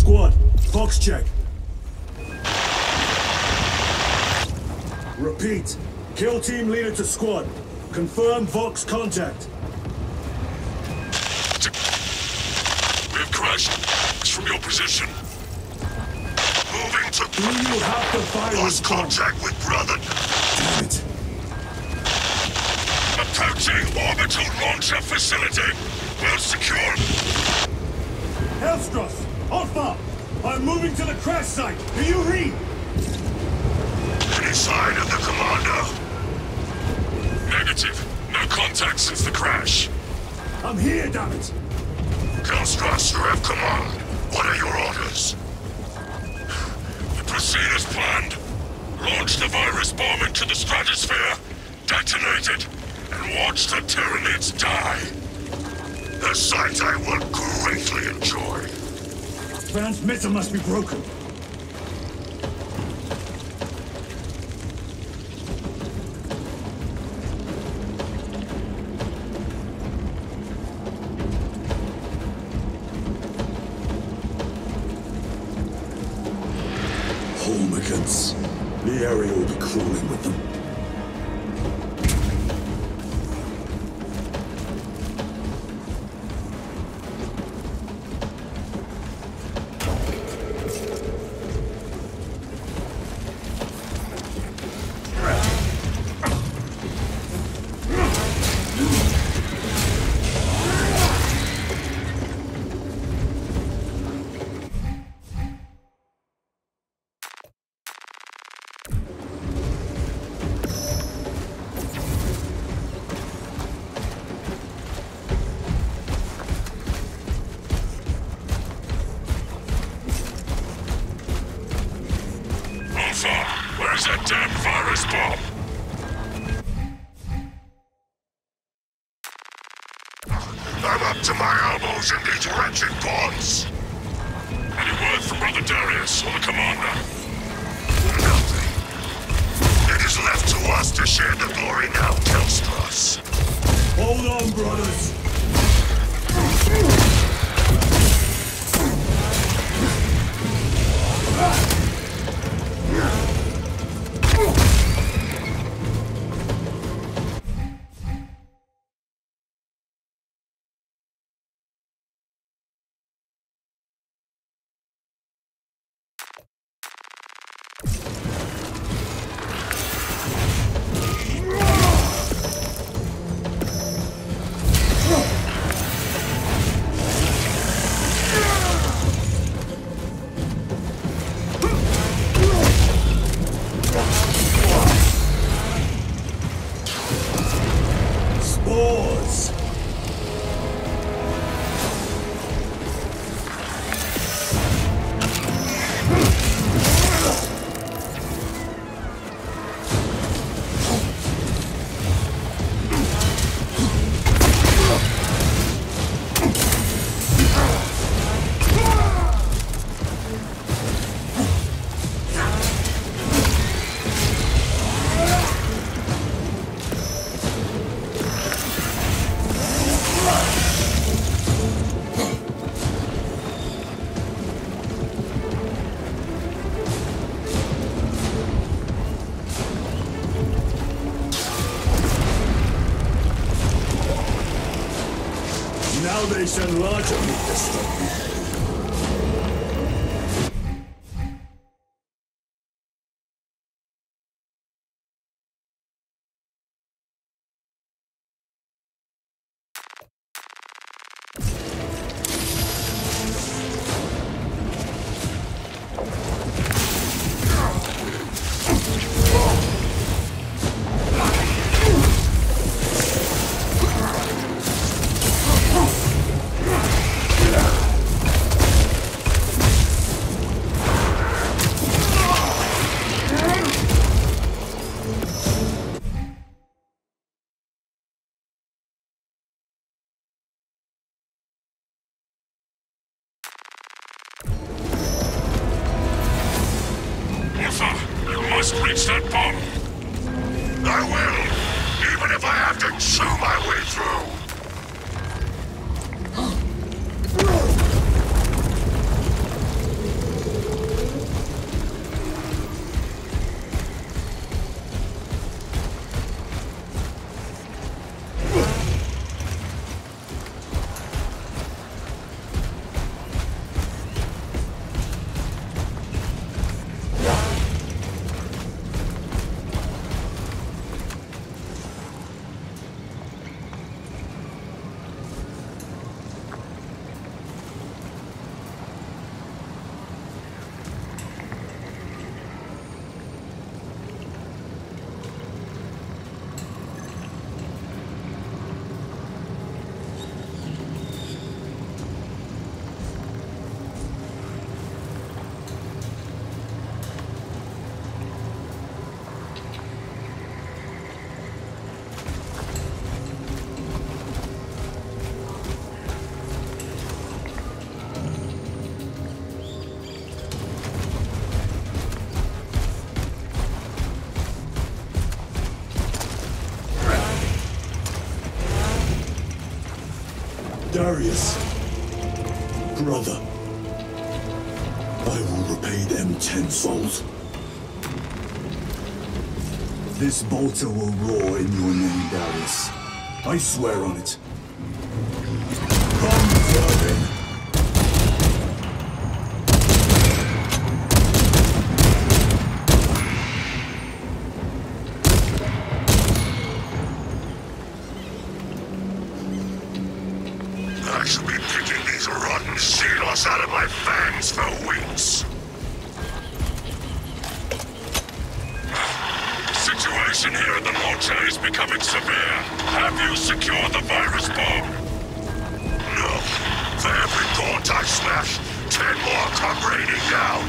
Squad, Fox check. Repeat. Kill team leader to squad. Confirm Vox contact. We have crashed from your position. Moving to... Do you have the virus? Lost contact with brother. Damn it. Approaching orbital launcher facility. Well secured. Hellstross, Alpha! I'm moving to the crash site. Do you read? Any sign of the commander? Negative. No contact since the crash. I'm here, damn it! Hellstross, you have command. What are your orders? We proceed as planned. Launch the virus bomb into the stratosphere, detonate it, and watch the Tyranids die. A sight I will greatly enjoy. Transmitter must be broken. Holmigans. The area will be crawling with them. Where's that damn virus bomb? I'm up to my elbows in these wretched bombs. Any word from Brother Darius or the commander? Nothing. It is left to us to share the glory now, Hellstross. Hold on, brothers. Now they send larger meat destruction. must reach that bomb. I will, even if I have to chew my way through. Darius, brother, I will repay them tenfold. This bolter will roar in your name, Darius. I swear on it. Come, Vermin! I should be picking these rotten Xenos out of my fangs for weeks. The situation here at the launcher is becoming severe. Have you secured the virus bomb? No. For every gaunt I smash, 10 more come raining down.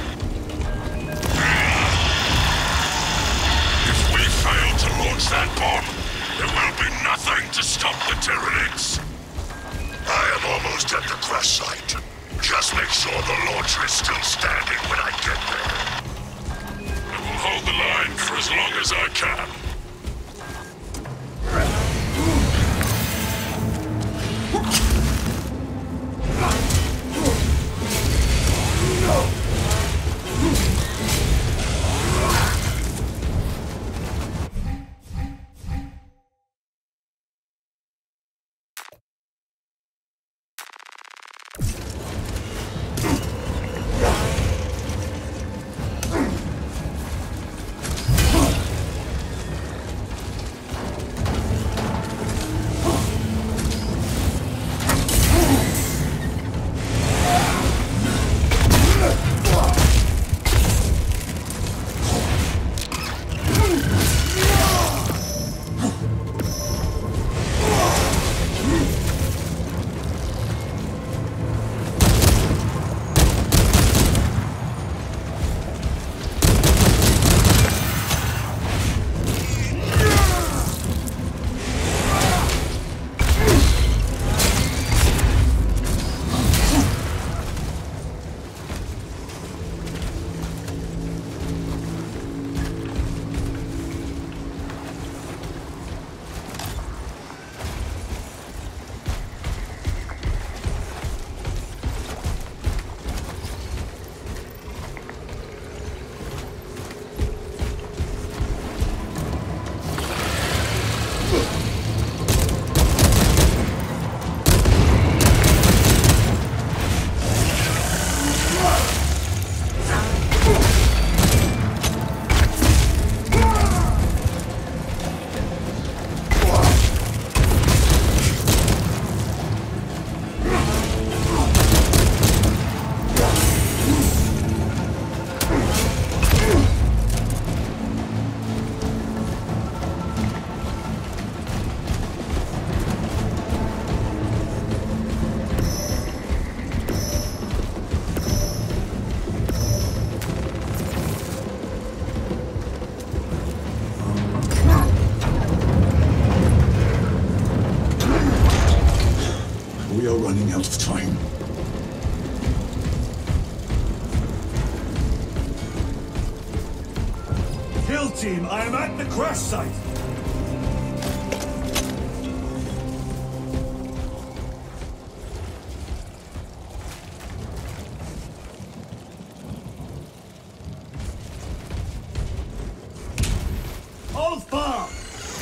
If we fail to launch that bomb, there will be nothing to stop the Tyranids. I am almost at the crash site. Just make sure the launcher is still standing when I get there. I will hold the line for as long as I can. We are running out of time. Kill team, I am at the crash site! Hold fast!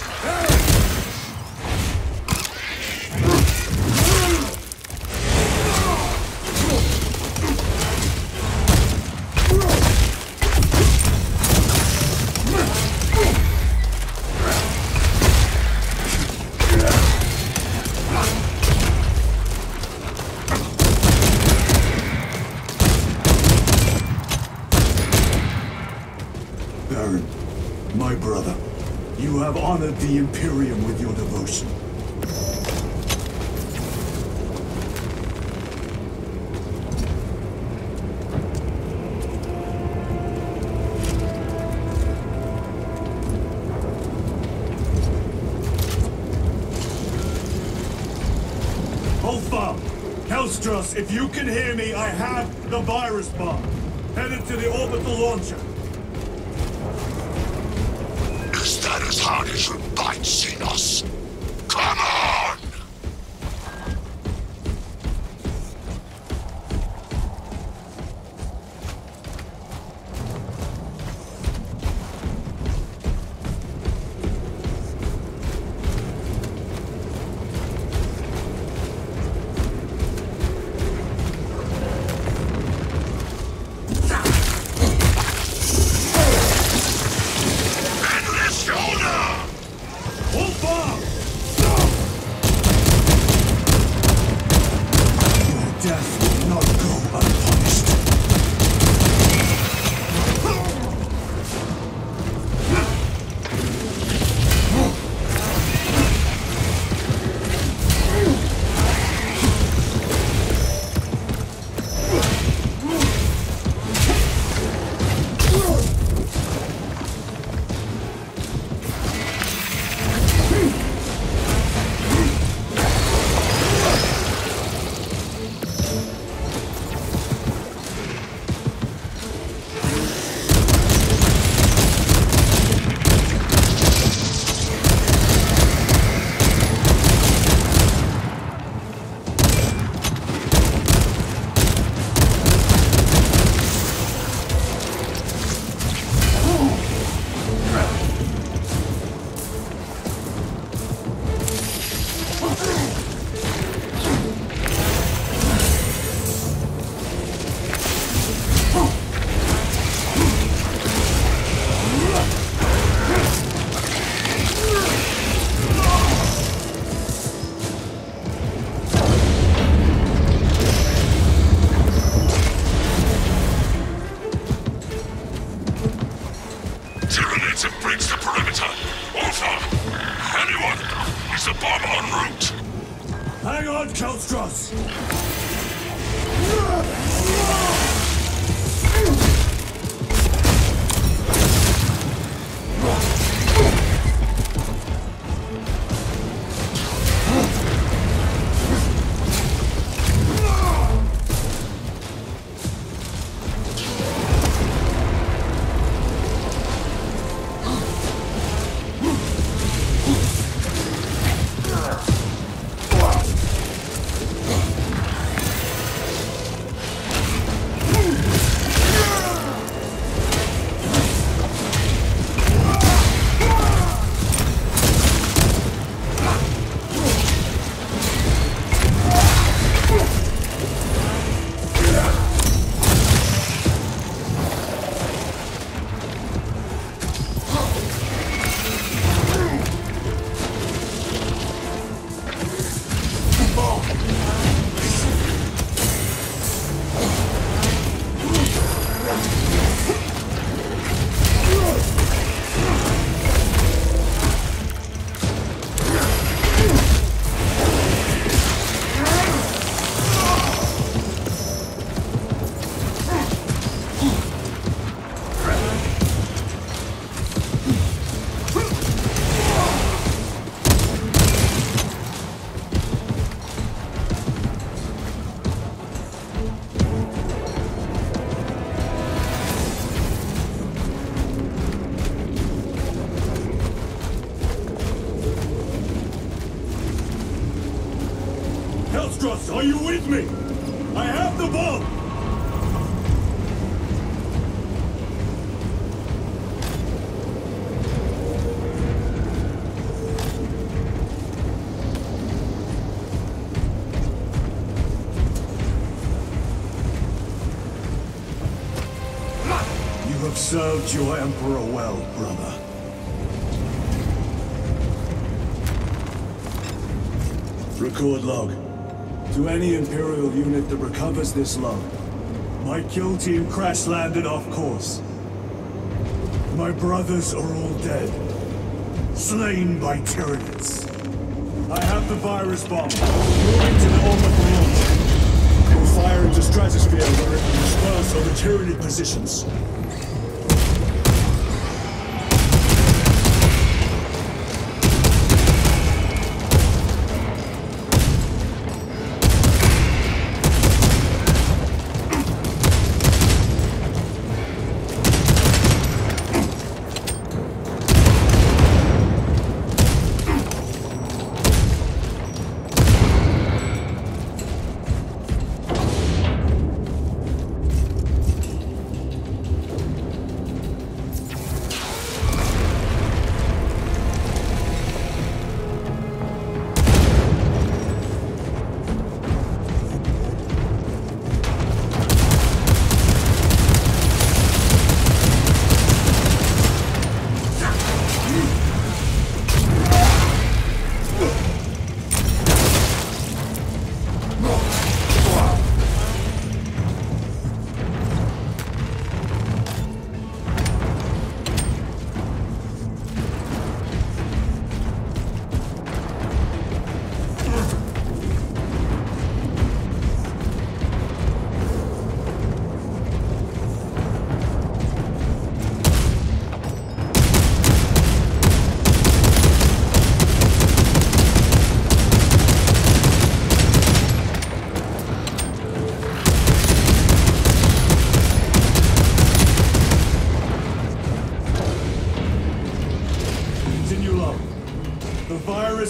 Baron, my brother, you have honored the Imperium with your devotion. Hold firm. Hellstros, if you can hear me, I have the virus bomb. Headed to the orbital launcher. Is that as hard as you bite, Xenos? Come on! death will not go unpunished. Hang on, Kelstros! Kelstros, are you with me? I have the bomb! You have served your Emperor well, brother. Record log. To any Imperial unit that recovers this log, my kill team crash-landed off course. My brothers are all dead, slain by Tyranids. I have the virus bomb. Moving to the orbital launch. We'll fire into stratosphere where it will disperse on the Tyranid positions.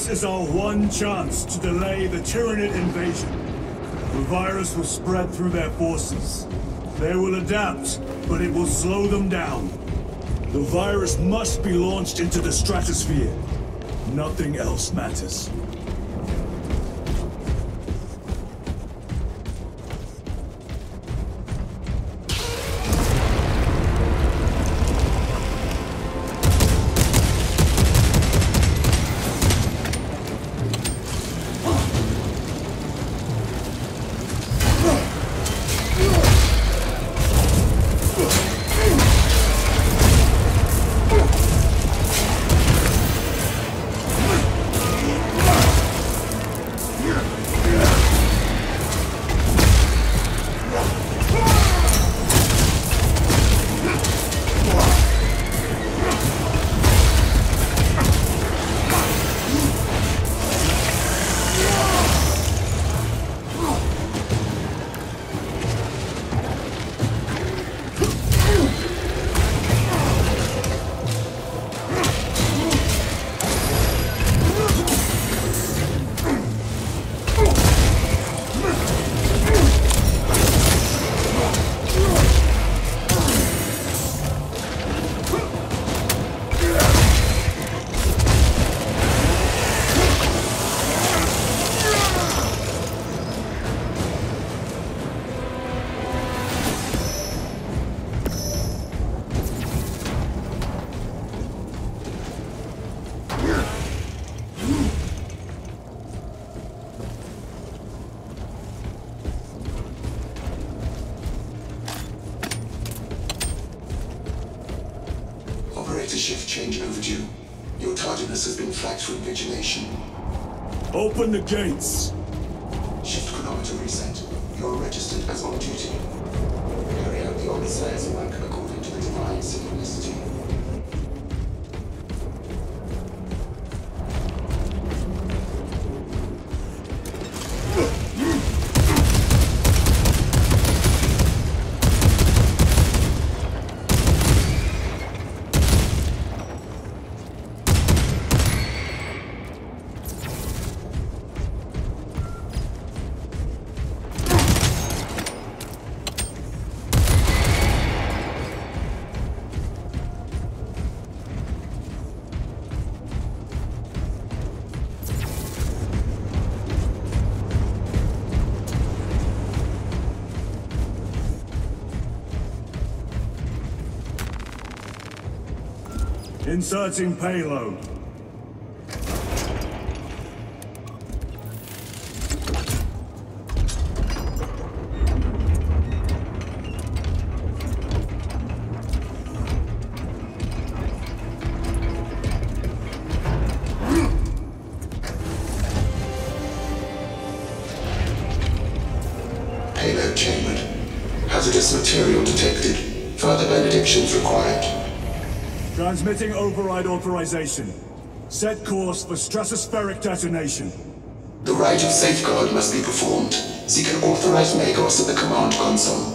This is our one chance to delay the Tyranid invasion. The virus will spread through their forces. They will adapt, but it will slow them down. The virus must be launched into the stratosphere. Nothing else matters. Shift change overdue. Your tardiness has been flagged for invigilation. Open the gates! Shift chronometer reset. You're registered as on duty. Carry out the Odysseus work according to the divine synchronicity. Inserting payload. Payload chambered. Hazardous material detected. Further benedictions required. Transmitting override authorization. Set course for stratospheric detonation. The rite of safeguard must be performed. Seek an authorized Magos at the command console.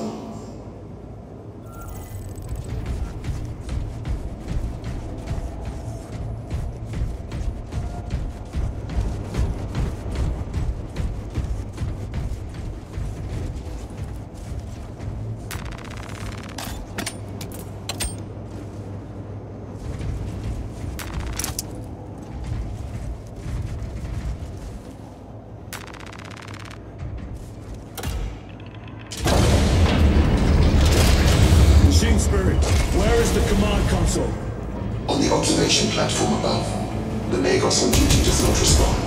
Where is the command console? On the observation platform above. The Magos on duty does not respond.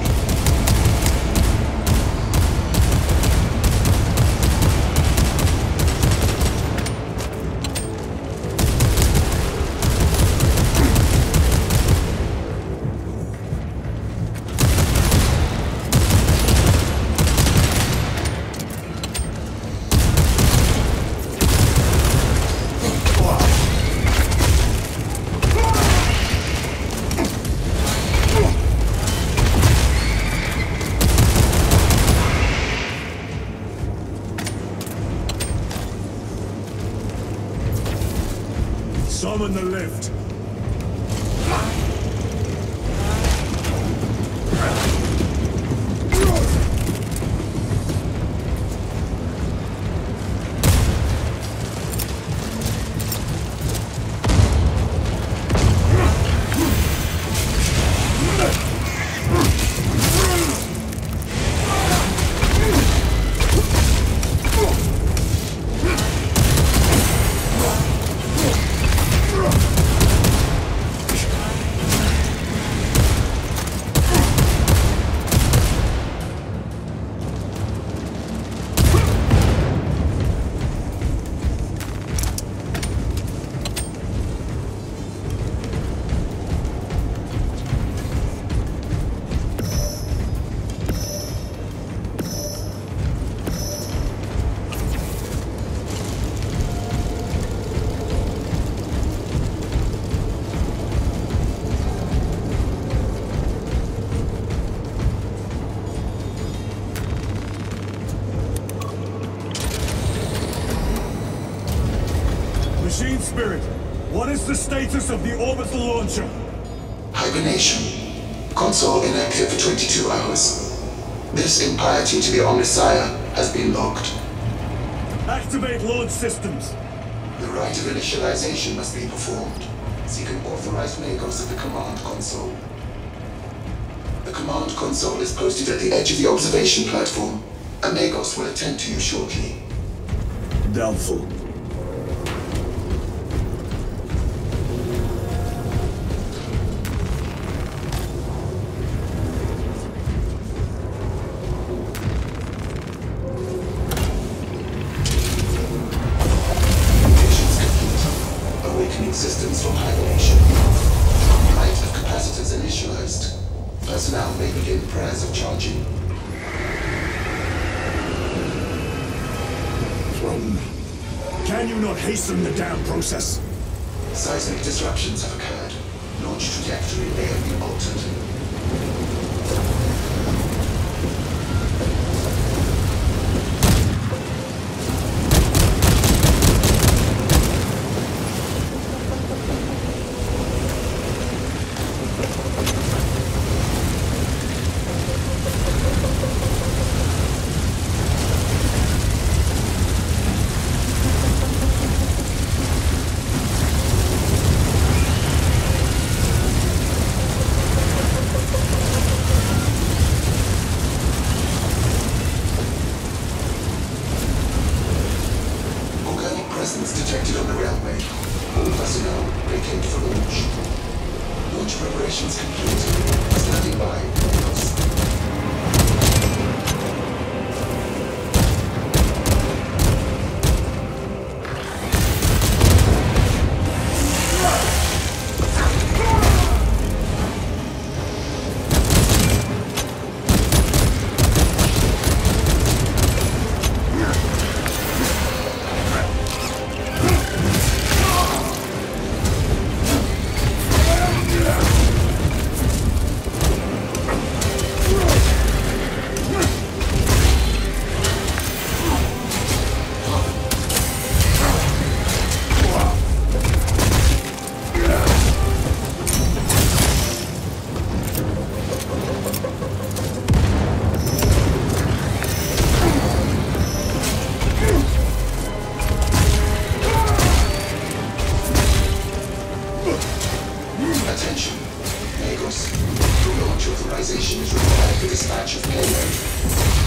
Summon the lift. Machine Spirit, what is the status of the orbital launcher? Hibernation. Console inactive for 22 hours. This impiety to the Omnisire has been logged. Activate launch systems. The rite of initialization must be performed. Seek an authorized Magos at the command console. The command console is posted at the edge of the observation platform. A Magos will attend to you shortly. Doubtful. Systems from hibernation. Light of capacitors initialized. Personnel may begin prayers of charging. Can you not hasten the damn process? Seismic disruptions have occurred. Launch trajectory may have been altered. Detected on the railway. All personnel vacate for launch. Launch preparations complete. Standing by. Attention. Magos. Full launch authorization is required for dispatch of payload.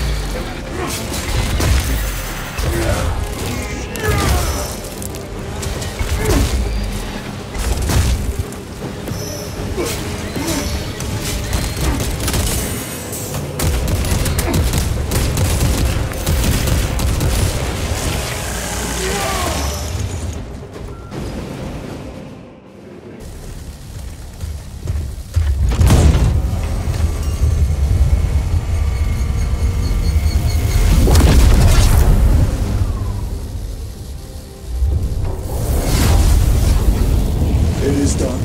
It is done.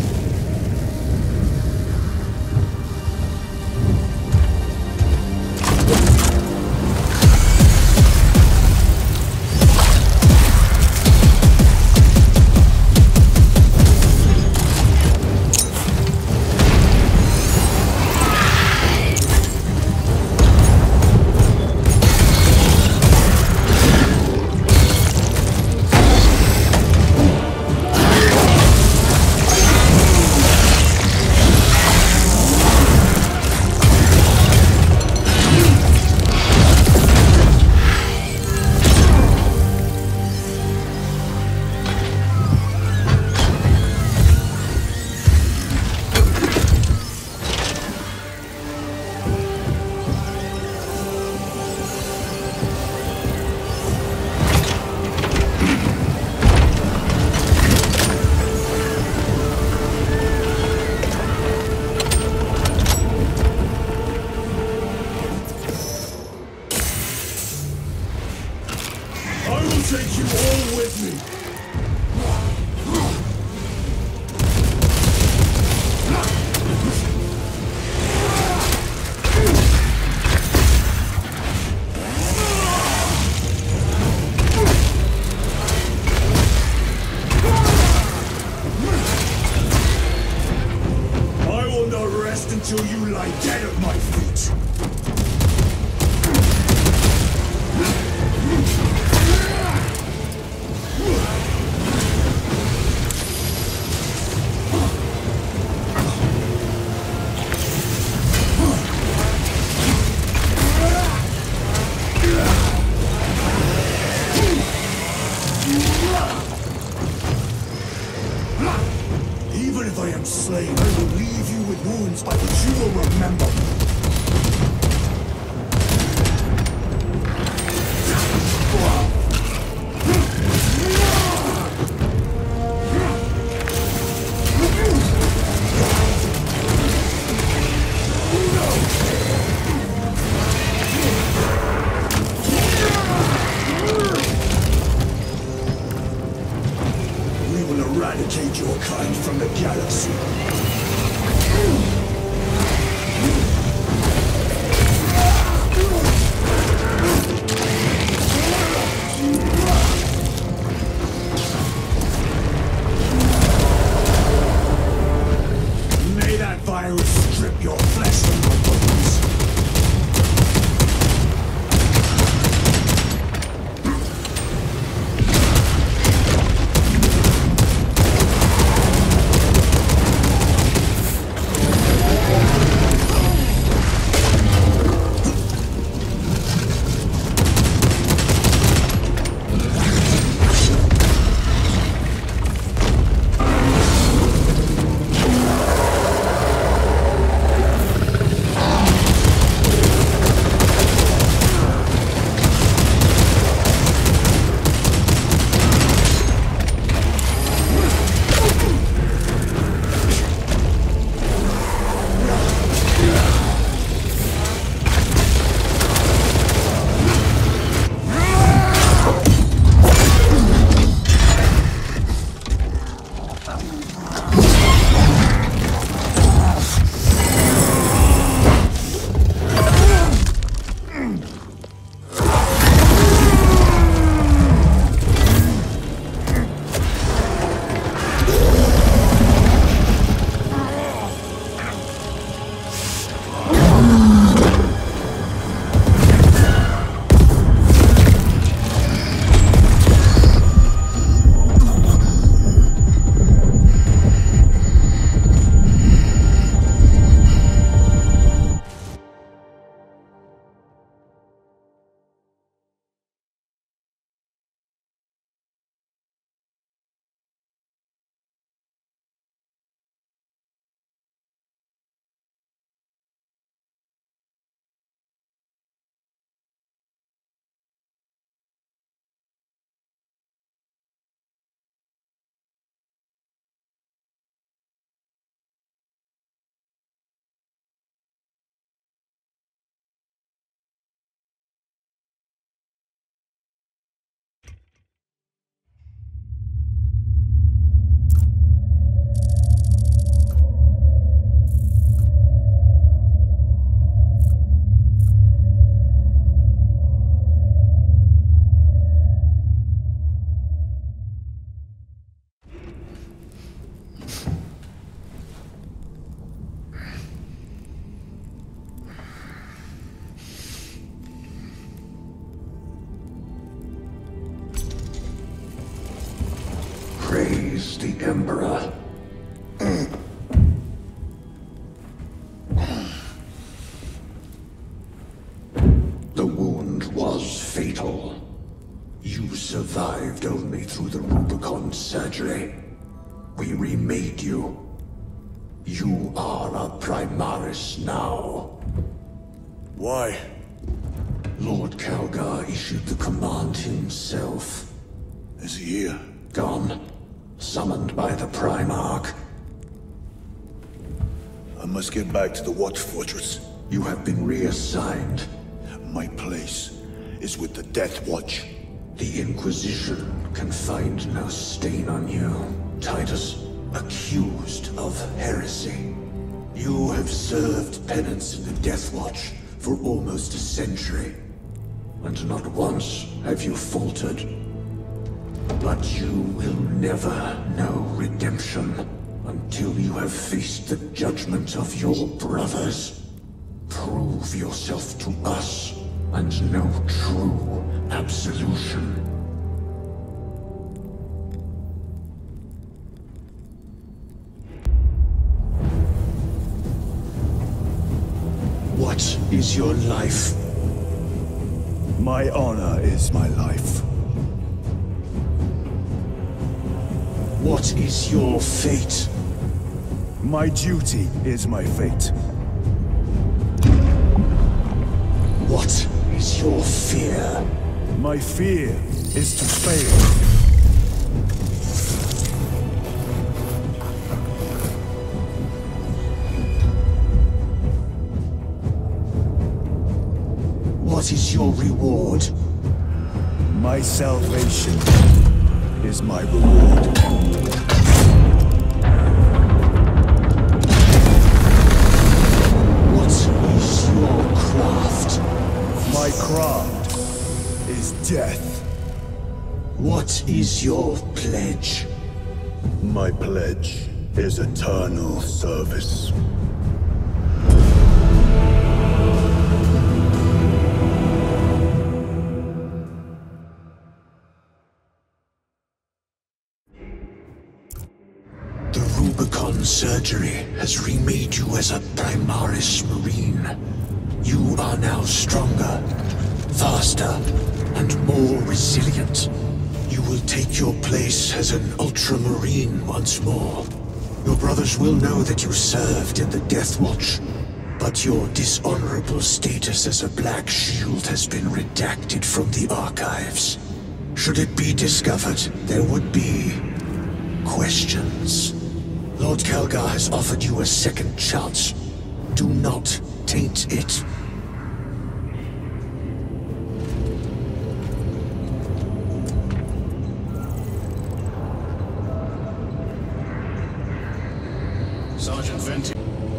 Take you all with me. slain, I will leave you with wounds by which you will remember. Eradicate your kind from the galaxy. May that virus strip your flesh from your bones. Praise the Emperor. The wound was fatal. You survived only through the Rubicon surgery. We remade you. You are a Primaris now. Why? Lord Calgar issued the command himself. Is he here? Gone. Summoned by the Primarch. I must get back to the Watch Fortress. You have been reassigned. My place is with the Death Watch. The Inquisition can find no stain on you, Titus. Accused of heresy. You have served penance in the Death Watch for almost a century, and not once have you faltered. But you will never know redemption until you have faced the judgment of your brothers. Prove yourself to us, and know true absolution. What is your life? My honor is my life. What is your fate? My duty is my fate. What is your fear? My fear is to fail. What is your reward? My salvation is my reward. What is your craft? My craft is death. What is your pledge? My pledge is eternal service. Surgery has remade you as a Primaris Marine. You are now stronger, faster, and more resilient. You will take your place as an Ultramarine once more. Your brothers will know that you served in the Death Watch, but your dishonorable status as a Black Shield has been redacted from the archives. Should it be discovered, there would be questions. Lord Kalgar has offered you a second chance. Do not taint it. Sergeant Venti.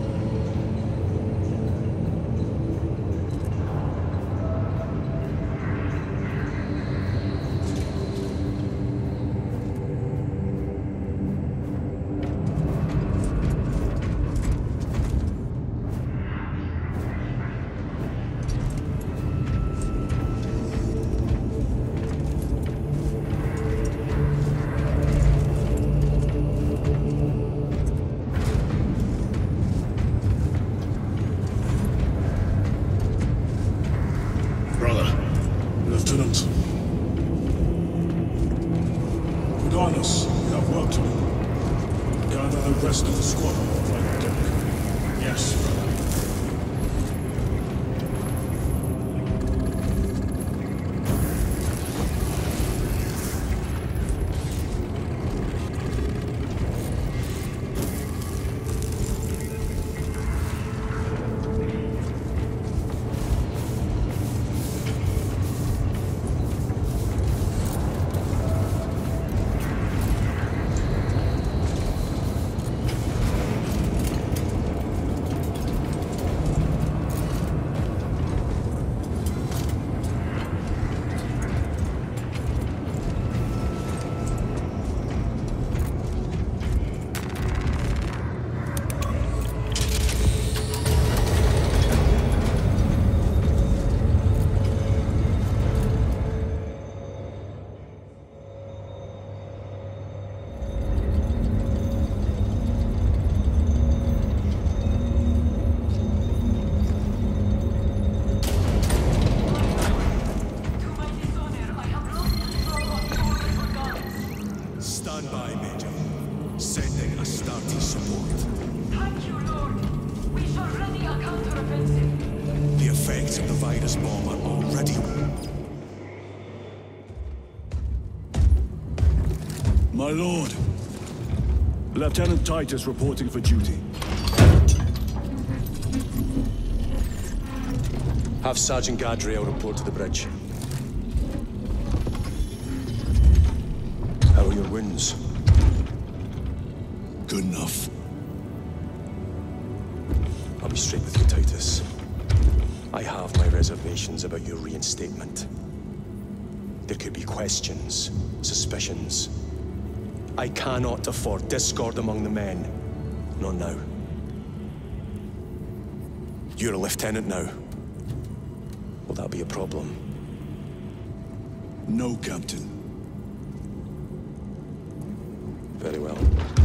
Lieutenant. Put on us. We have work to do. Gather the rest of the squad on the flight deck. Yes, brother. My lord, Lieutenant Titus reporting for duty. Have Sergeant Gadriel report to the bridge. How are your wounds? Good enough. I'll be straight with you, Titus. I have my reservations about your reinstatement. There could be questions, suspicions. I cannot afford discord among the men. Not now. You're a lieutenant now. Will that be a problem? No, Captain. Very well.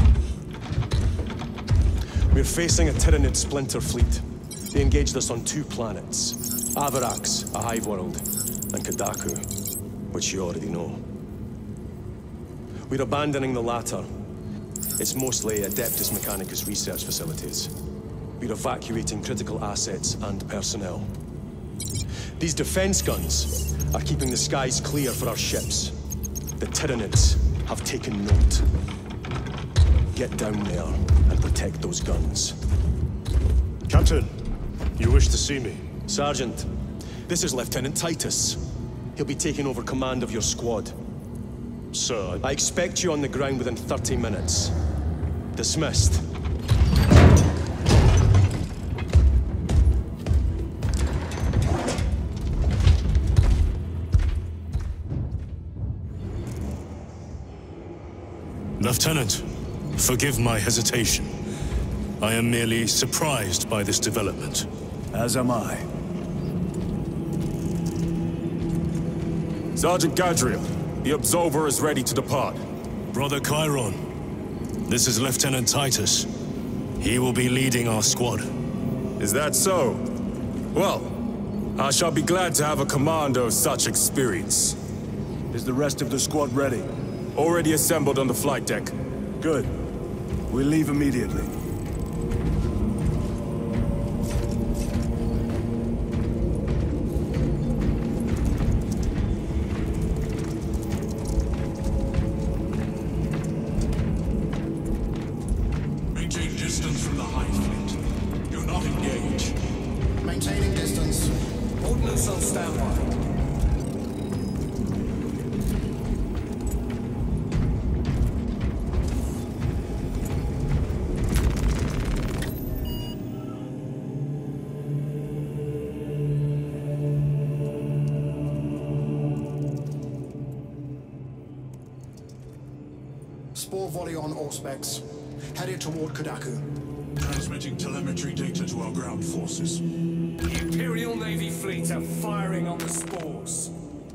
We're facing a Tyranid splinter fleet. They engaged us on 2 planets. Avarax, a hive world, and Kadaku, which you already know. We're abandoning the latter. It's mostly Adeptus Mechanicus research facilities. We're evacuating critical assets and personnel. These defense guns are keeping the skies clear for our ships. The Tyranids have taken note. Get down there and protect those guns. Captain, you wish to see me? Sergeant, this is Lieutenant Titus. He'll be taking over command of your squad. Sir, I expect you on the ground within 30 minutes. Dismissed. Lieutenant, forgive my hesitation. I am merely surprised by this development. As am I. Sergeant Gadriel, the Absolver is ready to depart. Brother Chiron, this is Lieutenant Titus. He will be leading our squad. Is that so? Well, I shall be glad to have a commander of such experience. Is the rest of the squad ready? Already assembled on the flight deck. Good. We'll leave immediately. Maintain distance from the High Fleet. Do not engage. Maintaining distance. Ordnance on standby. Spore volley on all specs. Headed toward Kodaku. Transmitting telemetry data to our ground forces. The Imperial Navy fleet are firing on the spores.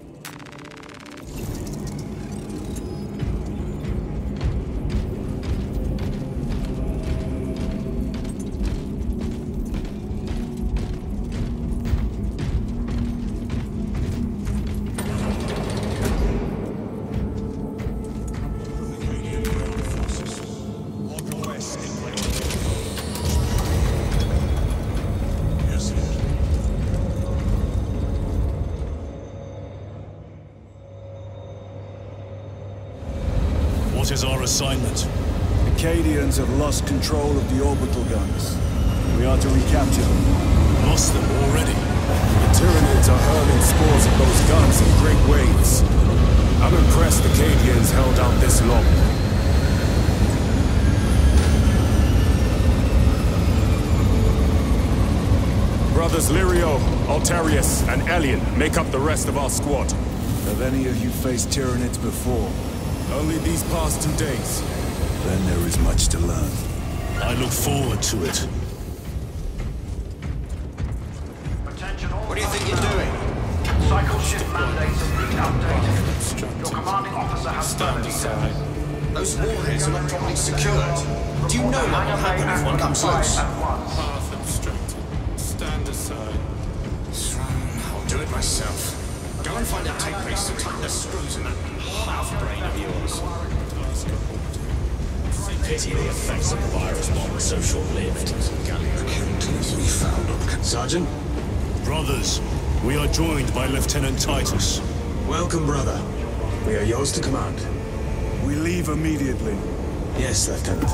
What is our assignment? The Cadians have lost control of the orbital guns. We are to recapture them. Lost them already? The Tyranids are hurling spores of those guns in great waves. I'm impressed the Cadians held out this long. Brothers Lirio, Altarius, and Elian make up the rest of our squad. Have any of you faced Tyranids before? Only these past 2 days. Then there is much to learn. I look forward to it. What do you think you're doing? Cycle shift mandates have been updated. Your commanding officer has further details. Those warheads are not properly secured. Do you know what will happen if one comes loose? Path obstructed. Stand aside. I'll do it myself. Go and find a tape piece to tighten the screws in that half-brain of yours. Pity the effects of the virus bomb are so short-lived. Sergeant? Brothers, we are joined by Lieutenant Titus. Welcome, brother. We are yours to command. We leave immediately. Yes, Lieutenant.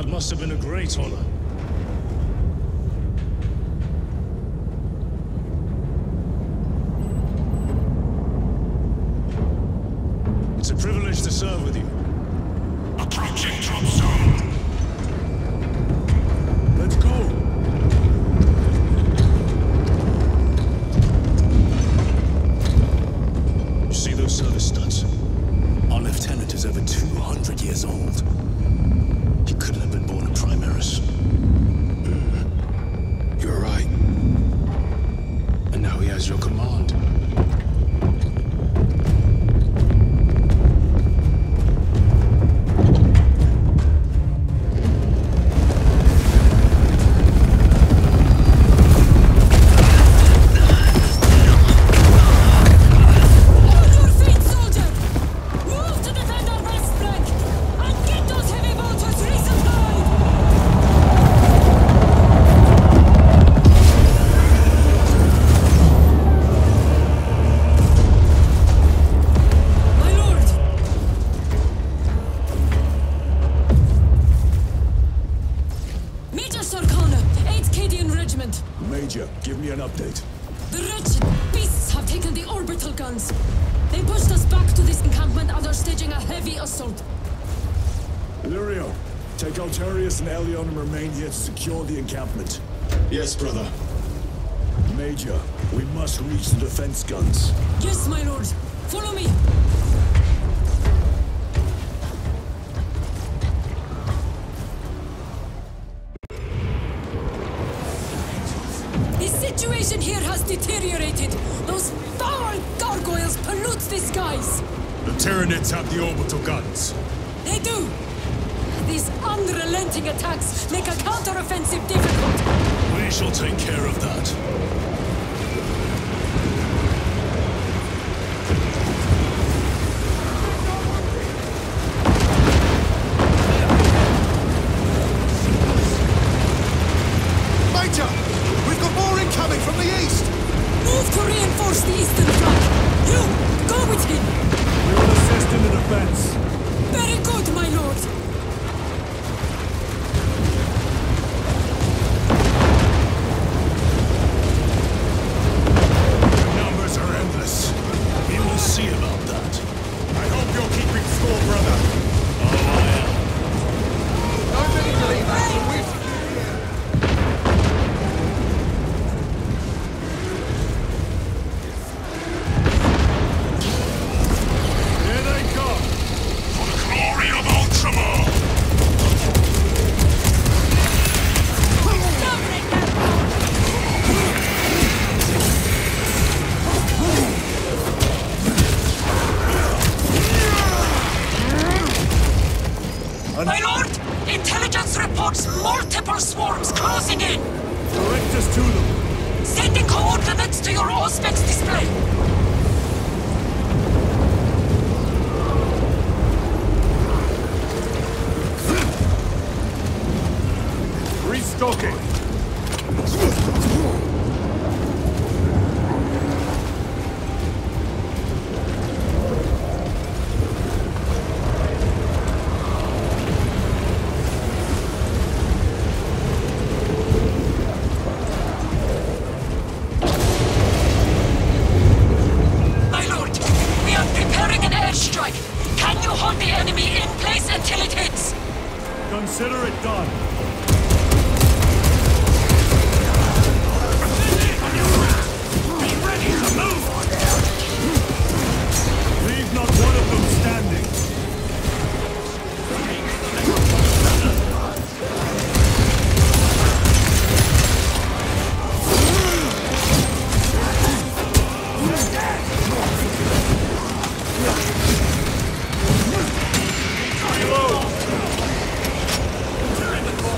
That must have been a great honor. It's a privilege to serve with you. Approaching drop zone. Let's go! You see those service studs? Our lieutenant is over 200 years old. He couldn't have been born a Primaris. You're right. And now he has your command. Major, give me an update. The wretched beasts have taken the orbital guns. They pushed us back to this encampment and are staging a heavy assault. Lirio, take Altarius and Elion and remain here to secure the encampment. Yes, brother. Major, we must reach the defense guns. Yes, my lord. Follow me. The situation here has deteriorated. Those foul gargoyles pollute the skies. The Tyranids have the orbital guns. They do. These unrelenting attacks make a counteroffensive difficult. We shall take care of that. Major! We've got more incoming from the east! Move to reinforce the eastern flank. You, go with him. We will assist in the defense. Very good, my lord. Numbers are endless. We will see about that. I hope you're keeping score, brother. Oh, I am. Don't many believe that. My lord! Intelligence reports multiple swarms closing in! Direct us to them. Sending coordinates to your Auspex display! Restocking. Consider it done. Be ready to move! Leave not one of them standing. Reload!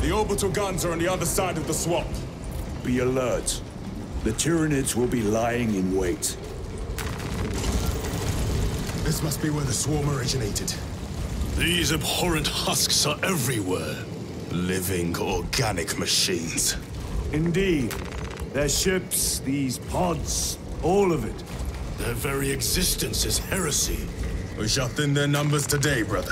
The orbital guns are on the other side of the swamp. Be alert. The Tyranids will be lying in wait. This must be where the swarm originated. These abhorrent husks are everywhere. Living, organic machines. Indeed. Their ships, these pods, all of it. Their very existence is heresy. We shall thin their numbers today, brother.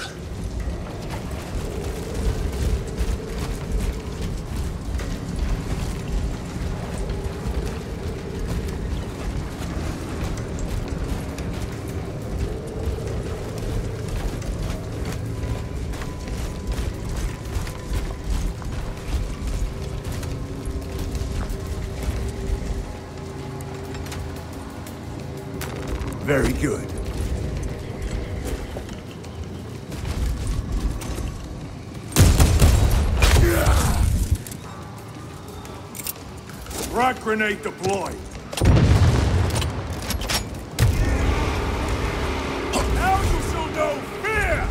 Very good. Frag grenade deployed. Now you shall know fear!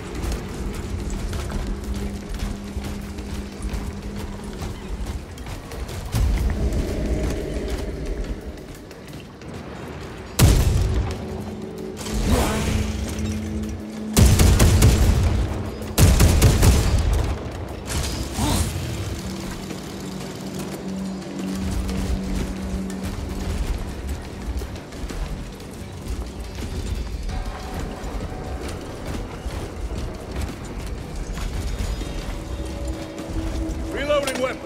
Reloading weapon.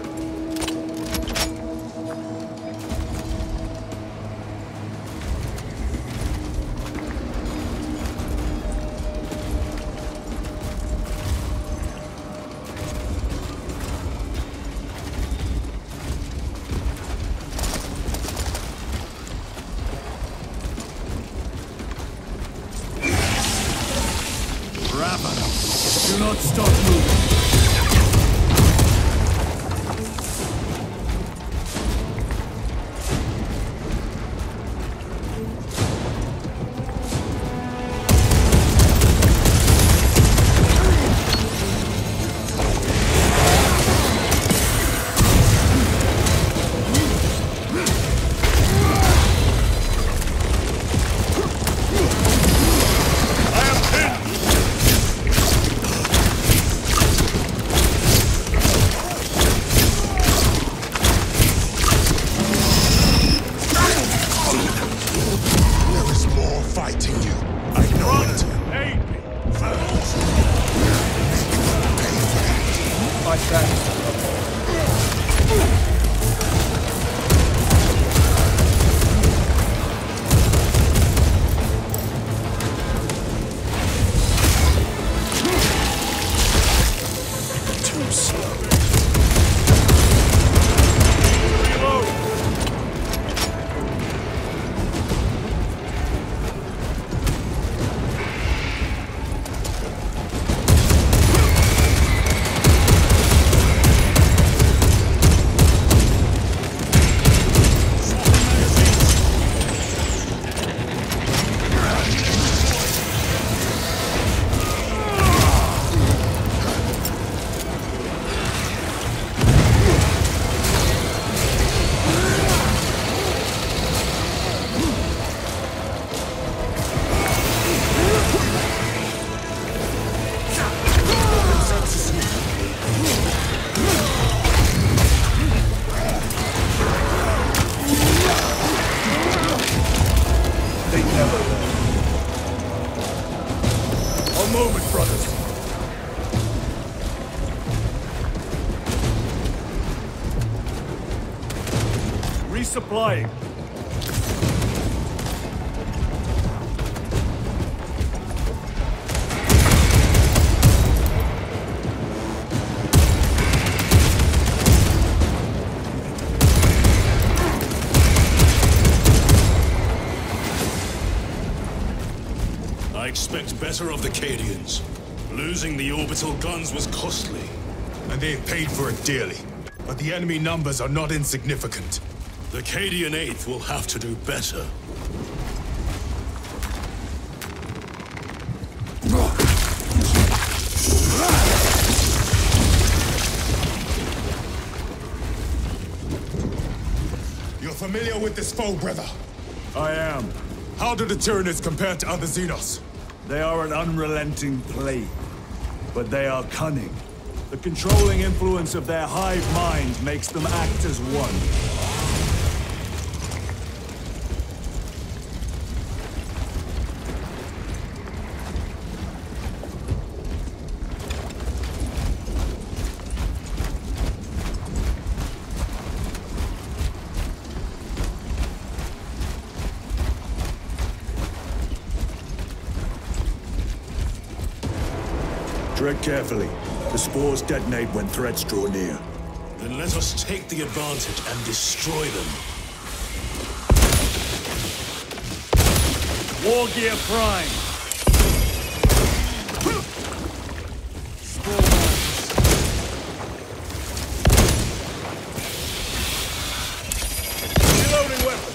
Do not stop moving. Resupplying. I expect better of the Cadians. Losing the orbital guns was costly. And they've paid for it dearly. But the enemy numbers are not insignificant. The Cadian 8th will have to do better. familiar with this foe, brother? I am. How do the Tyranids compare to other Xenos? They are an unrelenting plague, but they are cunning. The controlling influence of their hive mind makes them act as one. Tread carefully. The spores detonate when threats draw near. Then let us take the advantage and destroy them. War gear prime. Reloading weapon.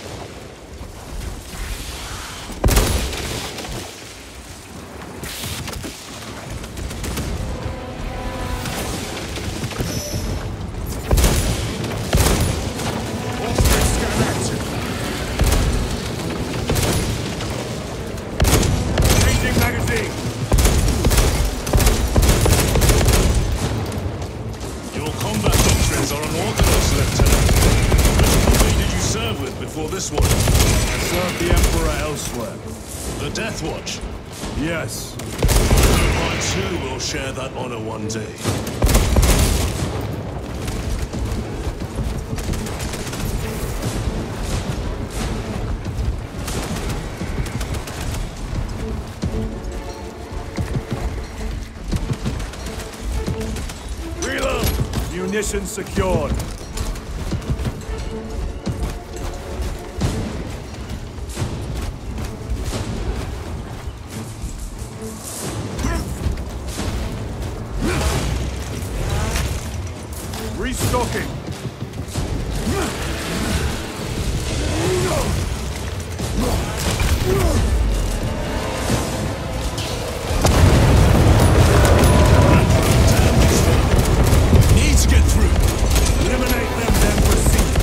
This one. I served the Emperor elsewhere. The Death Watch? Yes. I too will share that honor one day. Reload! Munitions secured. Restocking. Need to get through. Eliminate them, then proceed.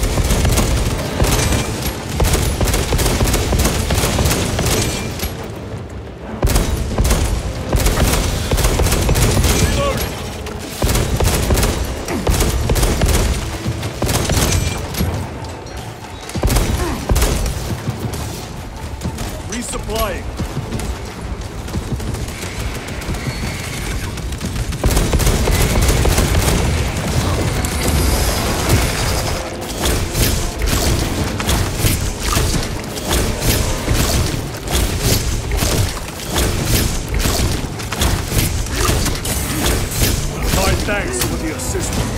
Resupplying. My thanks for the assistance.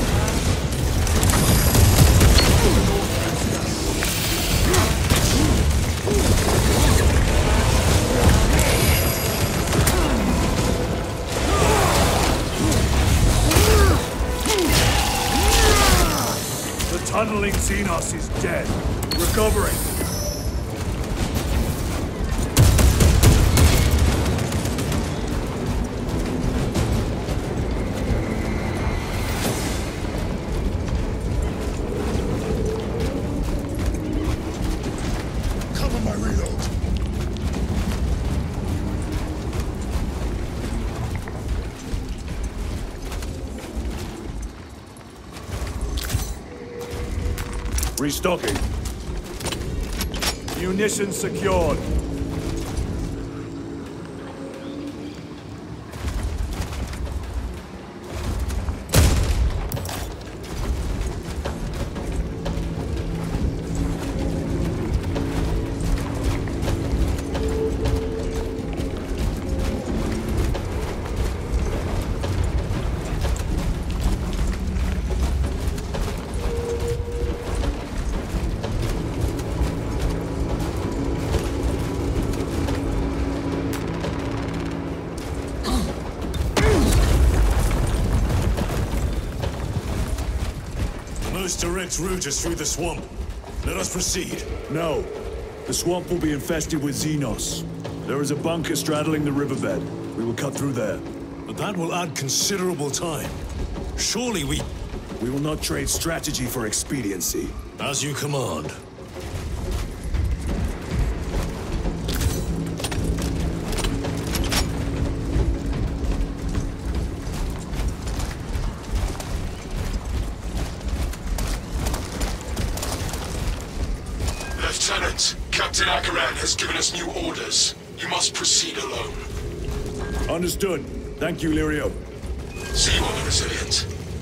Tunneling Xenos is dead. Recovering. Cover my reload. Restocking. Munitions secured. Most direct route is through the swamp. Let us proceed. No. The swamp will be infested with Xenos. There is a bunker straddling the riverbed. We will cut through there. But that will add considerable time. Surely we will not trade strategy for expediency. As you command. Captain Akaran has given us new orders. You must proceed alone. Understood. Thank you, Lirio. See you on the Resilient.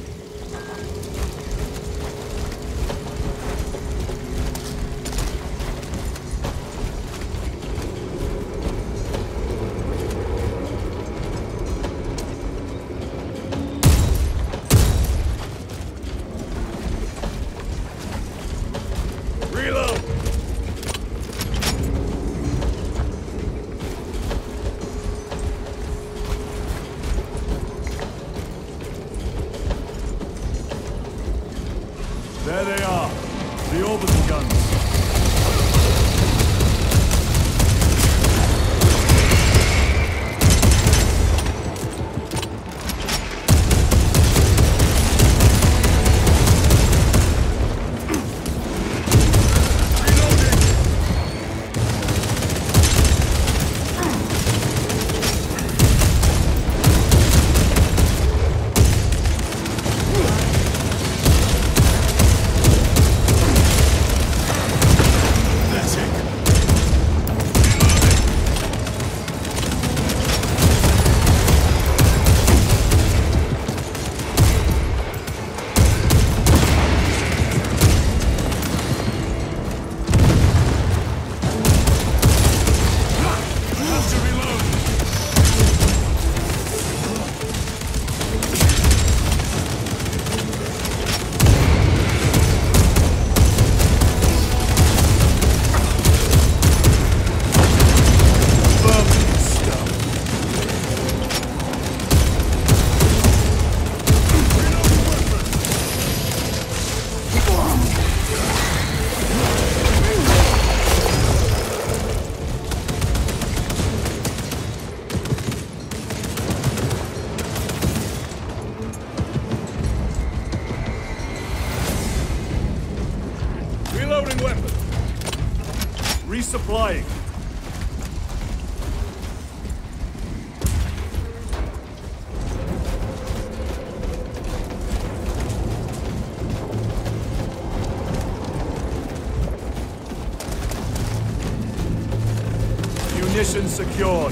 There they are. The orbital guns. Reloading weapon. Resupplying. Munitions secured.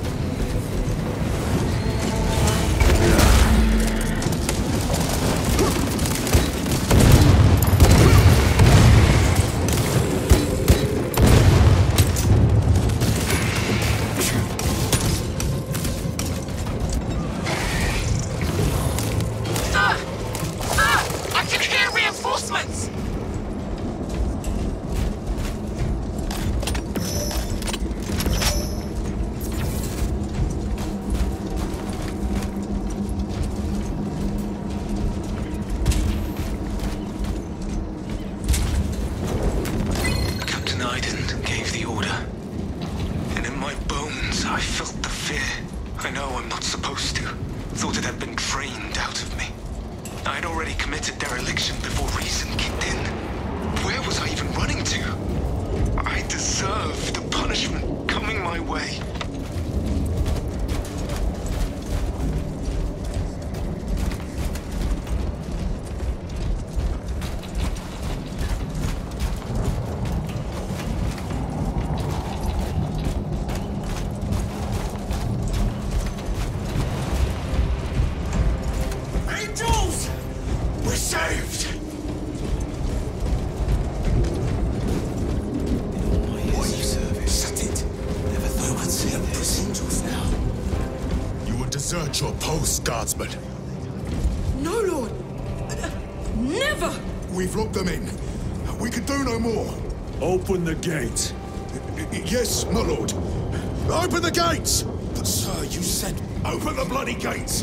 Desert your post, guardsman. No, Lord. Never! We've locked them in. We can do no more. Open the gates. Yes, my lord. Open the gates! But sir, you said open the bloody gates!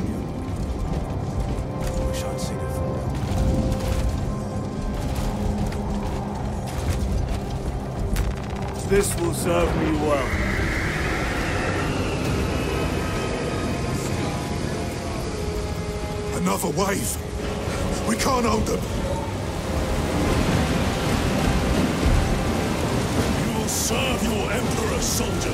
Wish I'd seen it for This will serve me well. Another wave. We can't hold them. You will serve your Emperor, soldier.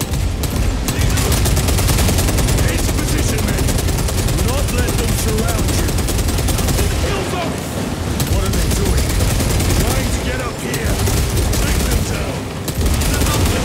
Into position, men. Do not let them surround you. Kill them! What are they doing? Trying to get up here. Take them down.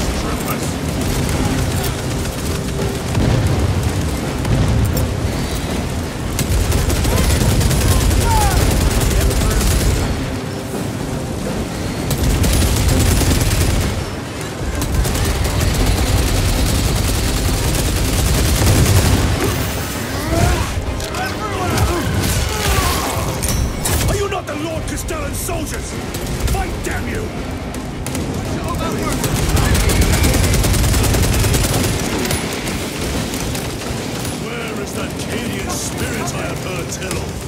Cadian spirit I have heard tell of.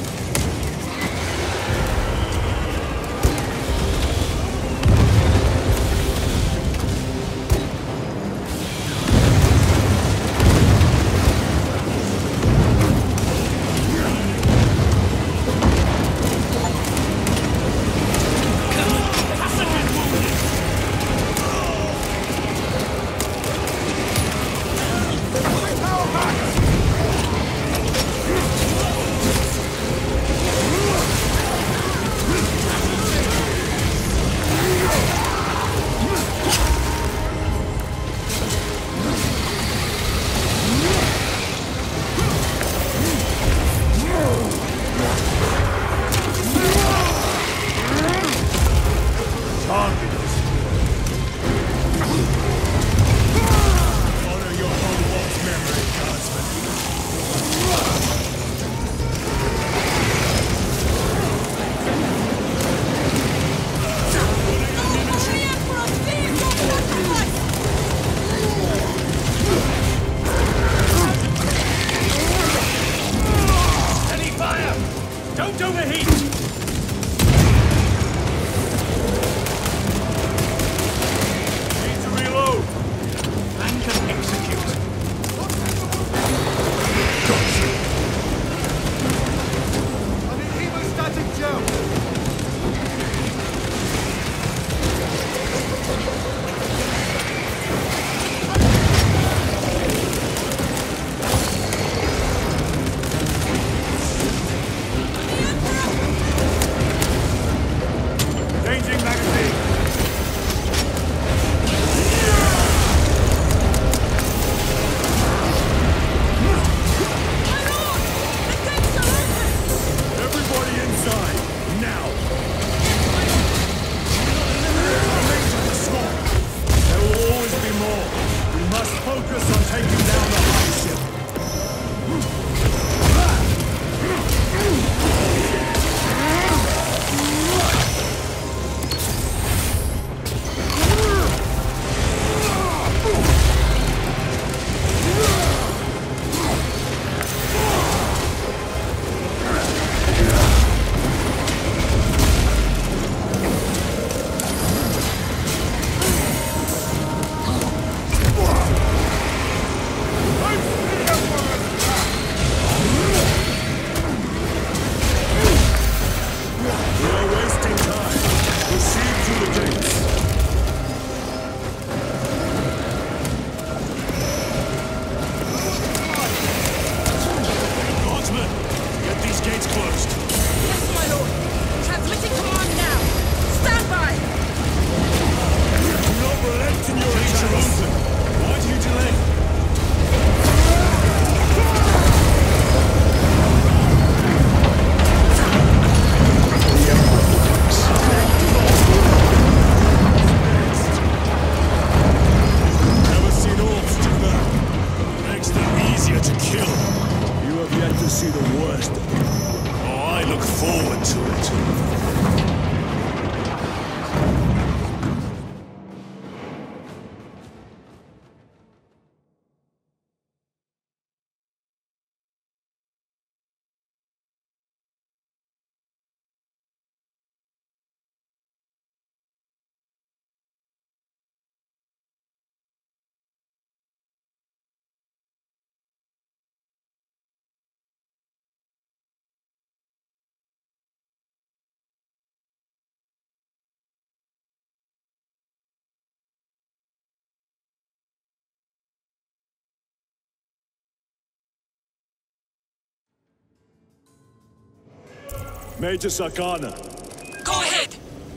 Major Sakana. Go ahead!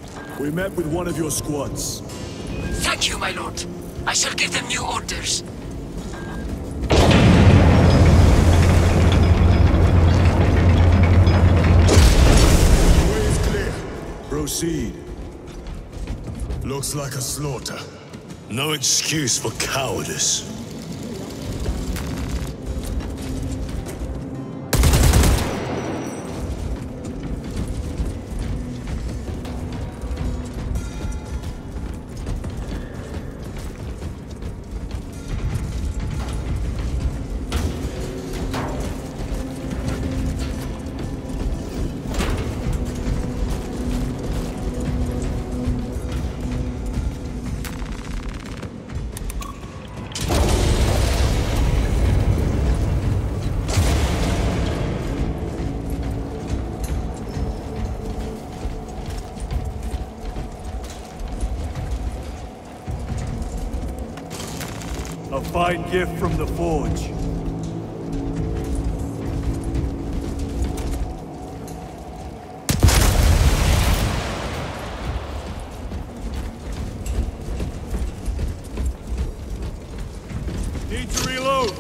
We met with one of your squads. Thank you, my lord. I shall give them new orders. The way is clear. Proceed. Looks like a slaughter. No excuse for cowardice. fine gift from the forge. Need to reload.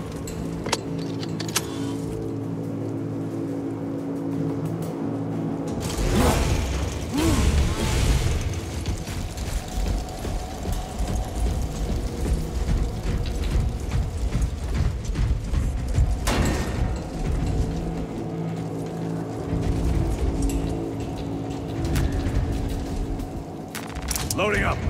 Loading up.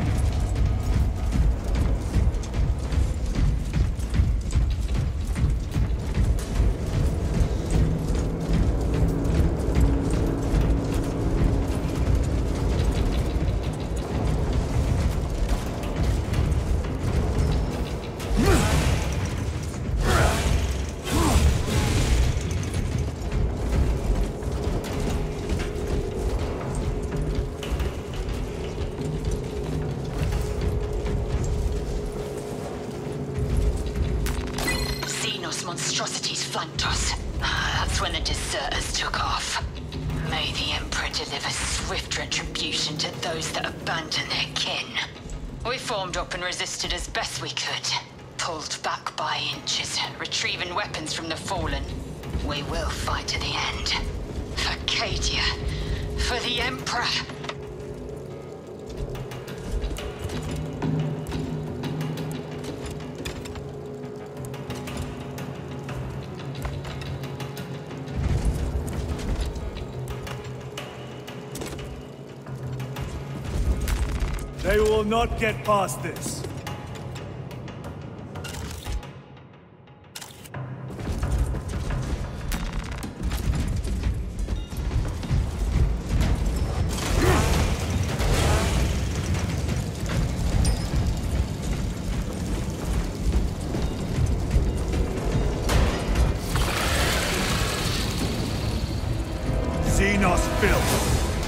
Monstrosities flanked us. That's when the deserters took off. May the Emperor deliver swift retribution to those that abandon their kin. We formed up and resisted as best we could. Pulled back by inches, retrieving weapons from the fallen. We will fight to the end. For Cadia. For the Emperor. They will not get past this. Xenos filth.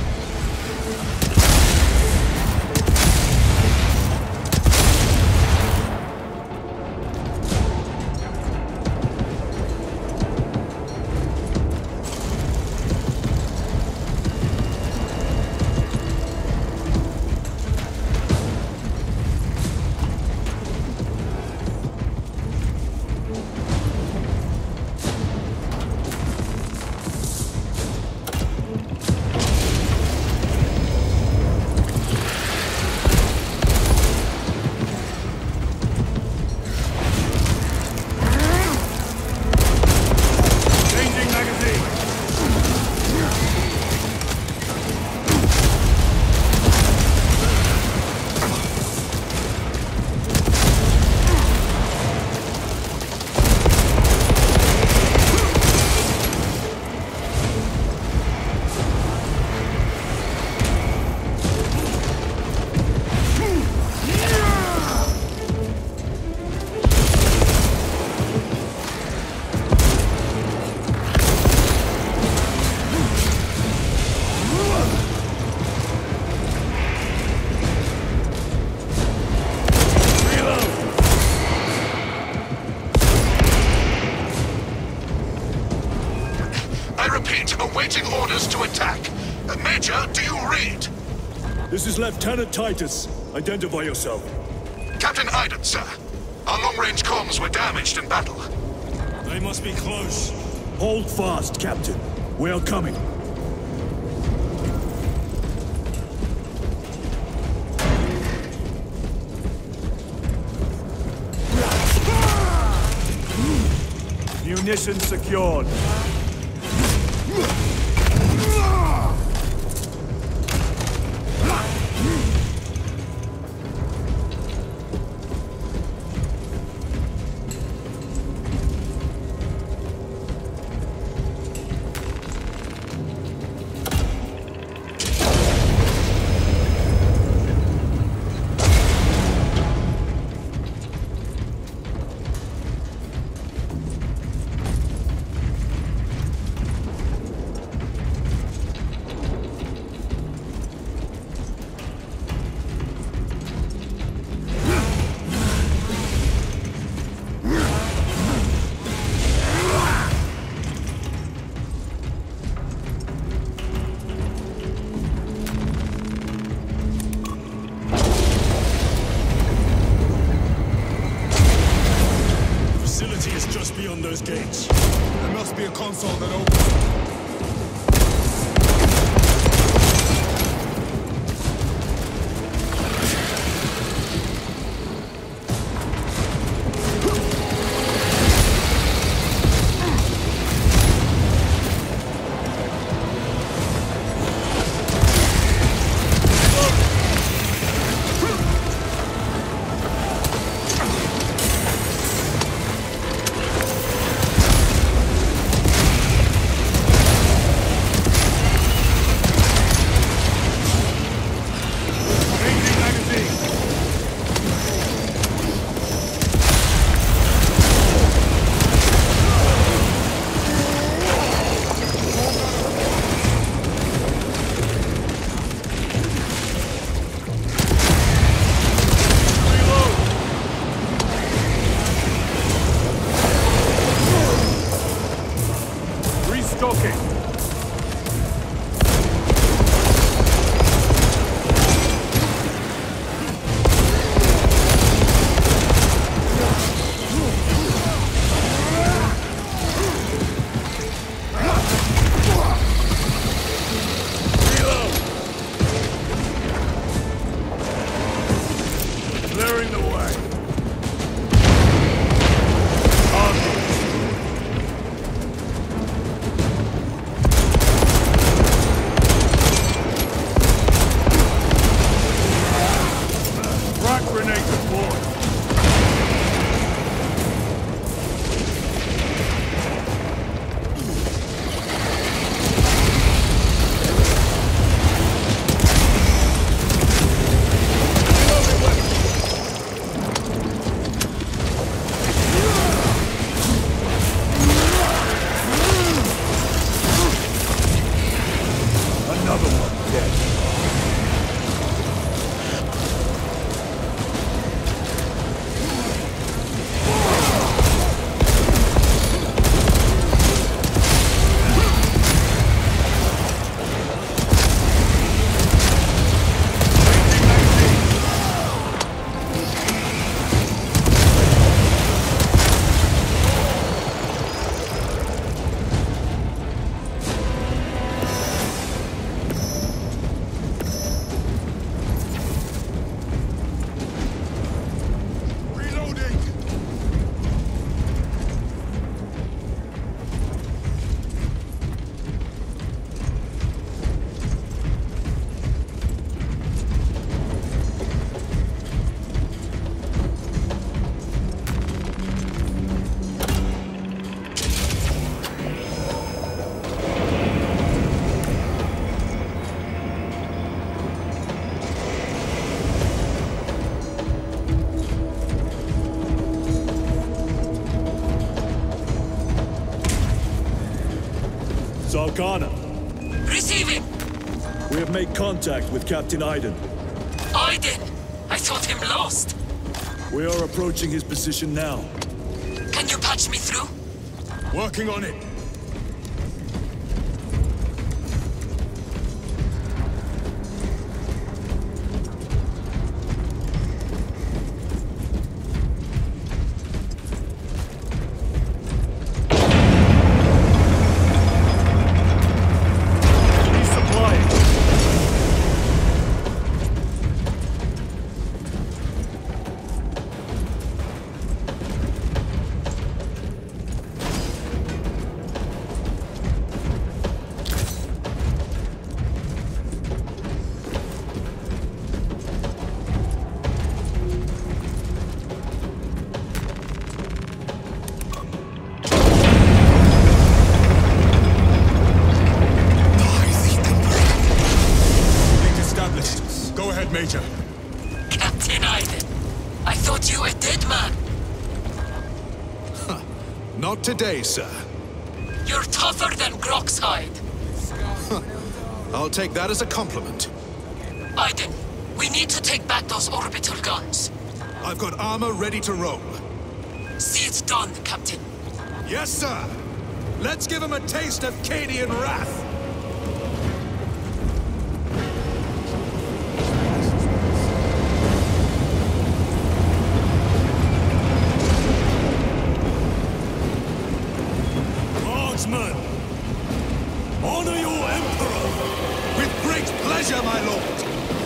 Awaiting orders to attack. Major, do you read? This is Lieutenant Titus. Identify yourself. Captain Iden, sir. Our long-range comms were damaged in battle. They must be close. Hold fast, Captain. We are coming. Munitions secured. hold it open. Arcana. Receiving. We have made contact with Captain Iden. Iden? I thought him lost. We are approaching his position now. Can you patch me through? Working on it. Major. Captain Iden, I thought you a dead man. Huh. Not today, sir. You're tougher than Grok's hide. Huh. I'll take that as a compliment. Iden, we need to take back those orbital guns. I've got armor ready to roll. See it done, Captain. Yes, sir. Let's give him a taste of Cadian wrath. Marksman! Honor your Emperor! With great pleasure, my lord!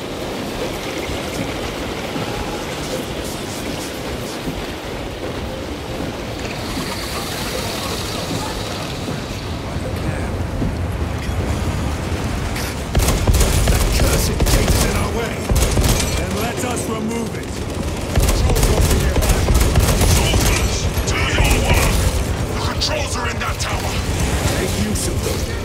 That cursed gate is in our way! Then let us remove it. Soldiers, do your work! The controls are in that tower! Make use of them.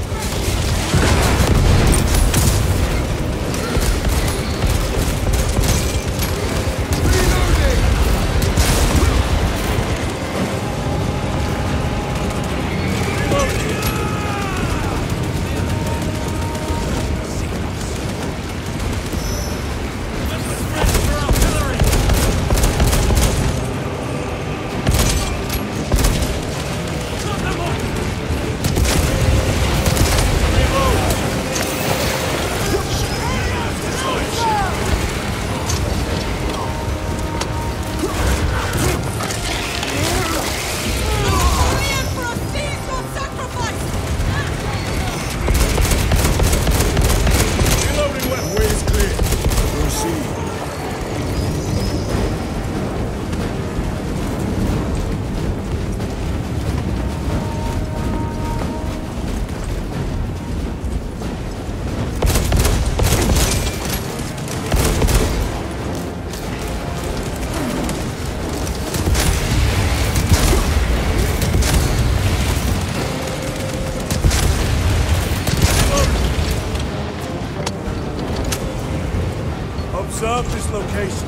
Observe this location.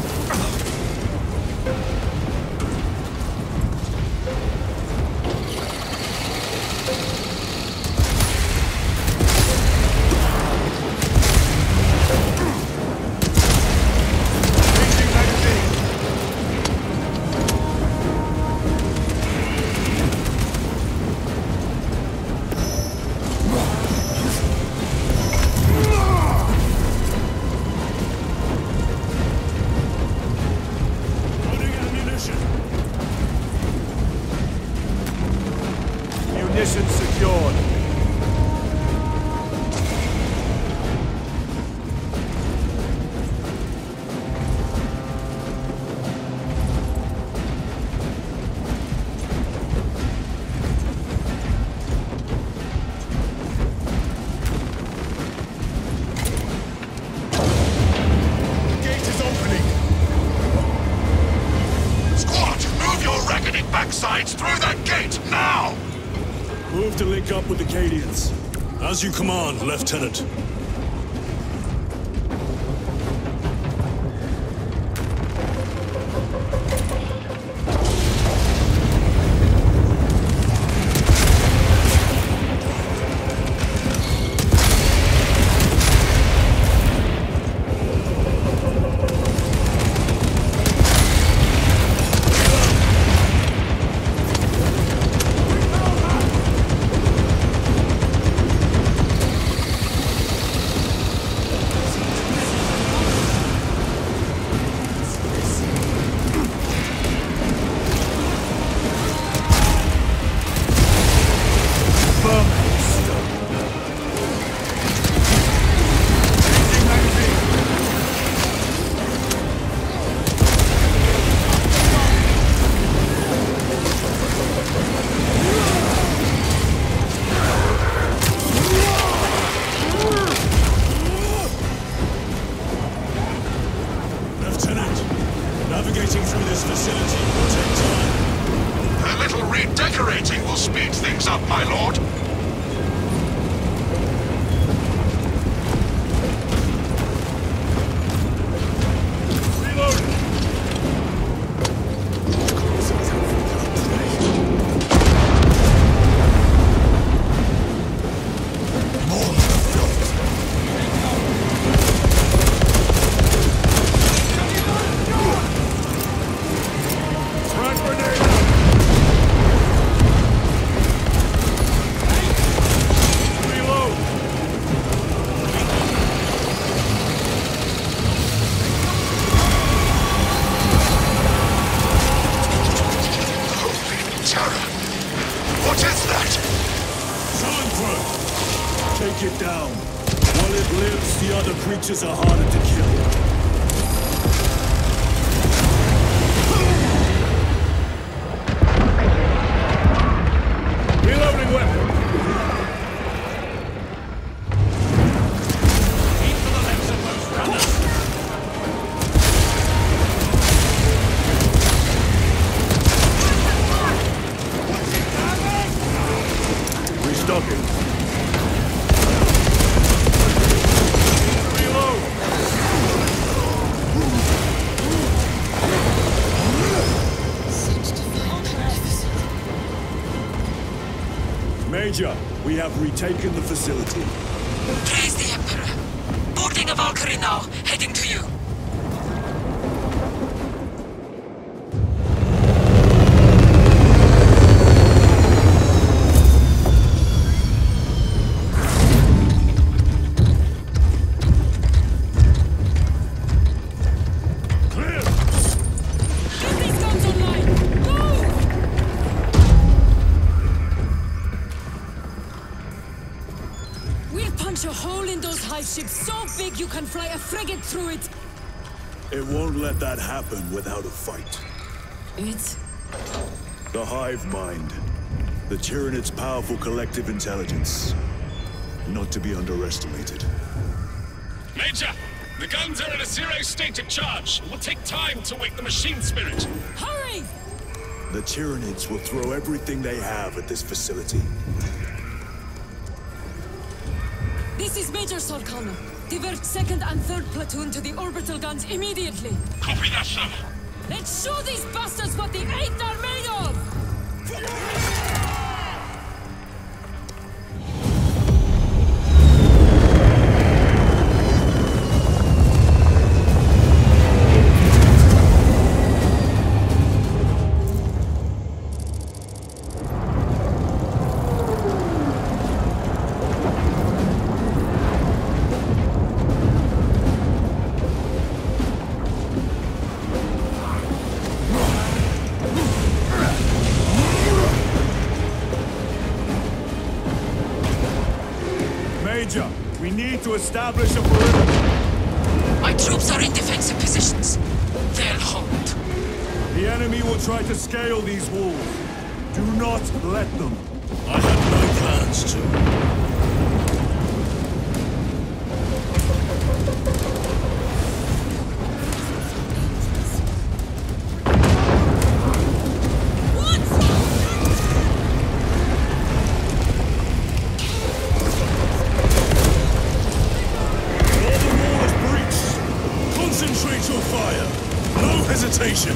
Munition secured. Gate is opening. Squad, move your reckoning backsides through that gate, now! Move to link up with the Cadians. As you command, Lieutenant. Navigating through this facility will take time. A little redecorating will speed things up, my lord. What is that? Silent throw! Take it down. While it lives, the other creatures are harder to kill. Reloading weapon. Aim for the legs of those runners. Restocking. Major, we have retaken the facility. Praise the Emperor. Boarding a Valkyrie now, heading to you. Ships so big you can fly a frigate through it. It won't let that happen without a fight. It? The hive mind. The Tyranid's powerful collective intelligence. Not to be underestimated. Major! The guns are in a zero state of charge. It will take time to wake the machine spirit. Hurry! The Tyranids will throw everything they have at this facility. This is Major Solcano. Divert 2nd and 3rd platoon to the orbital guns immediately. Copy that, sir. Let's show these bastards what the 8th are made of! We need to establish a perimeter. My troops are in defensive positions. They'll hold. The enemy will try to scale these walls. Do not let them. I have no plans to. Hesitation!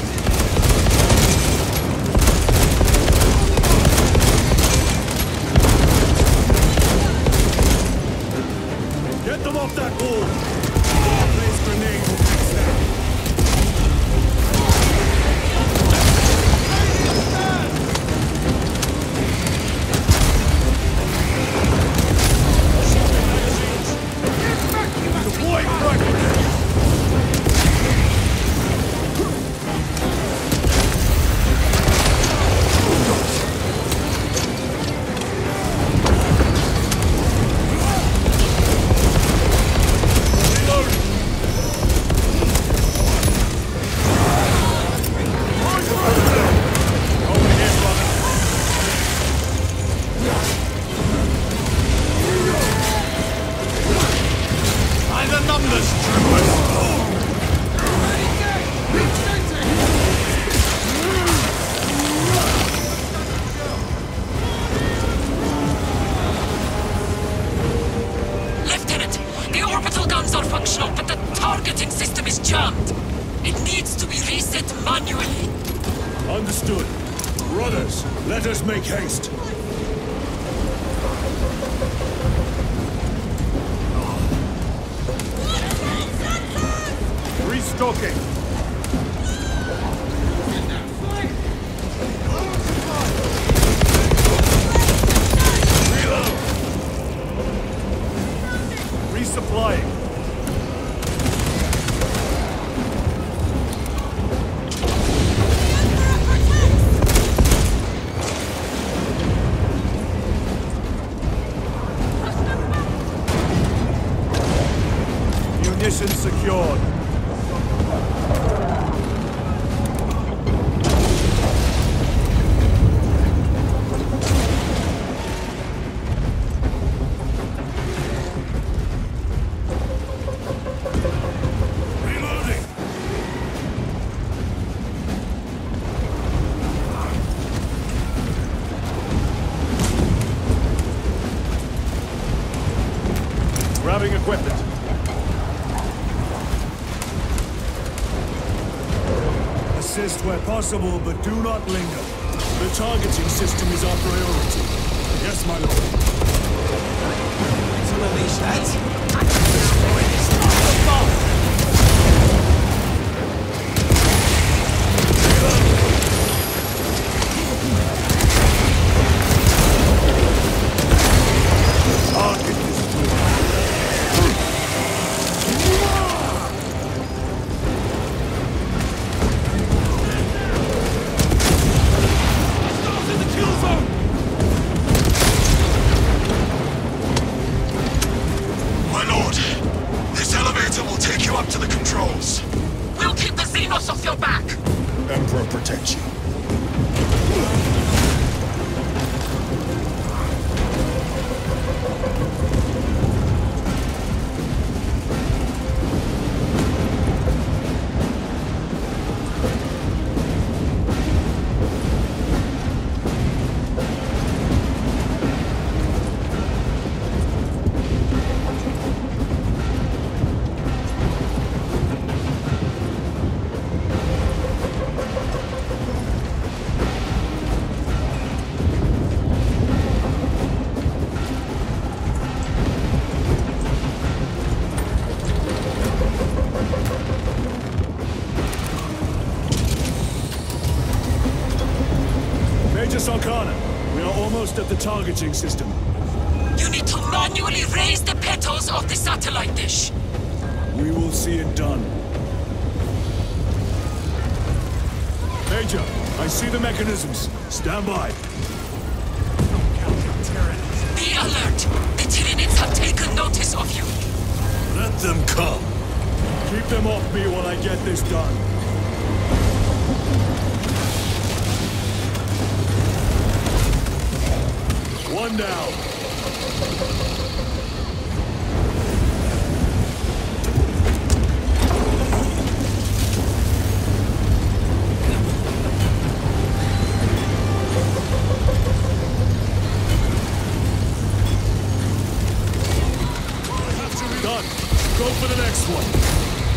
Get them off that wall! Place grenade will fix that. Deploy front grenade! Understood. Brothers, let us make haste. Restocking. Reload. Resupplying. position secured. Grabbing equipment. Assist where possible, but do not linger. The targeting system is our priority. Yes, my lord. To release that. Protect you. We are almost at the targeting system. You need to manually raise the petals of the satellite dish. We will see it done. Major, I see the mechanisms. Stand by. Be alert. The Tyranids have taken notice of you. Let them come. Keep them off me while I get this done. One down. Done. Go for the next one.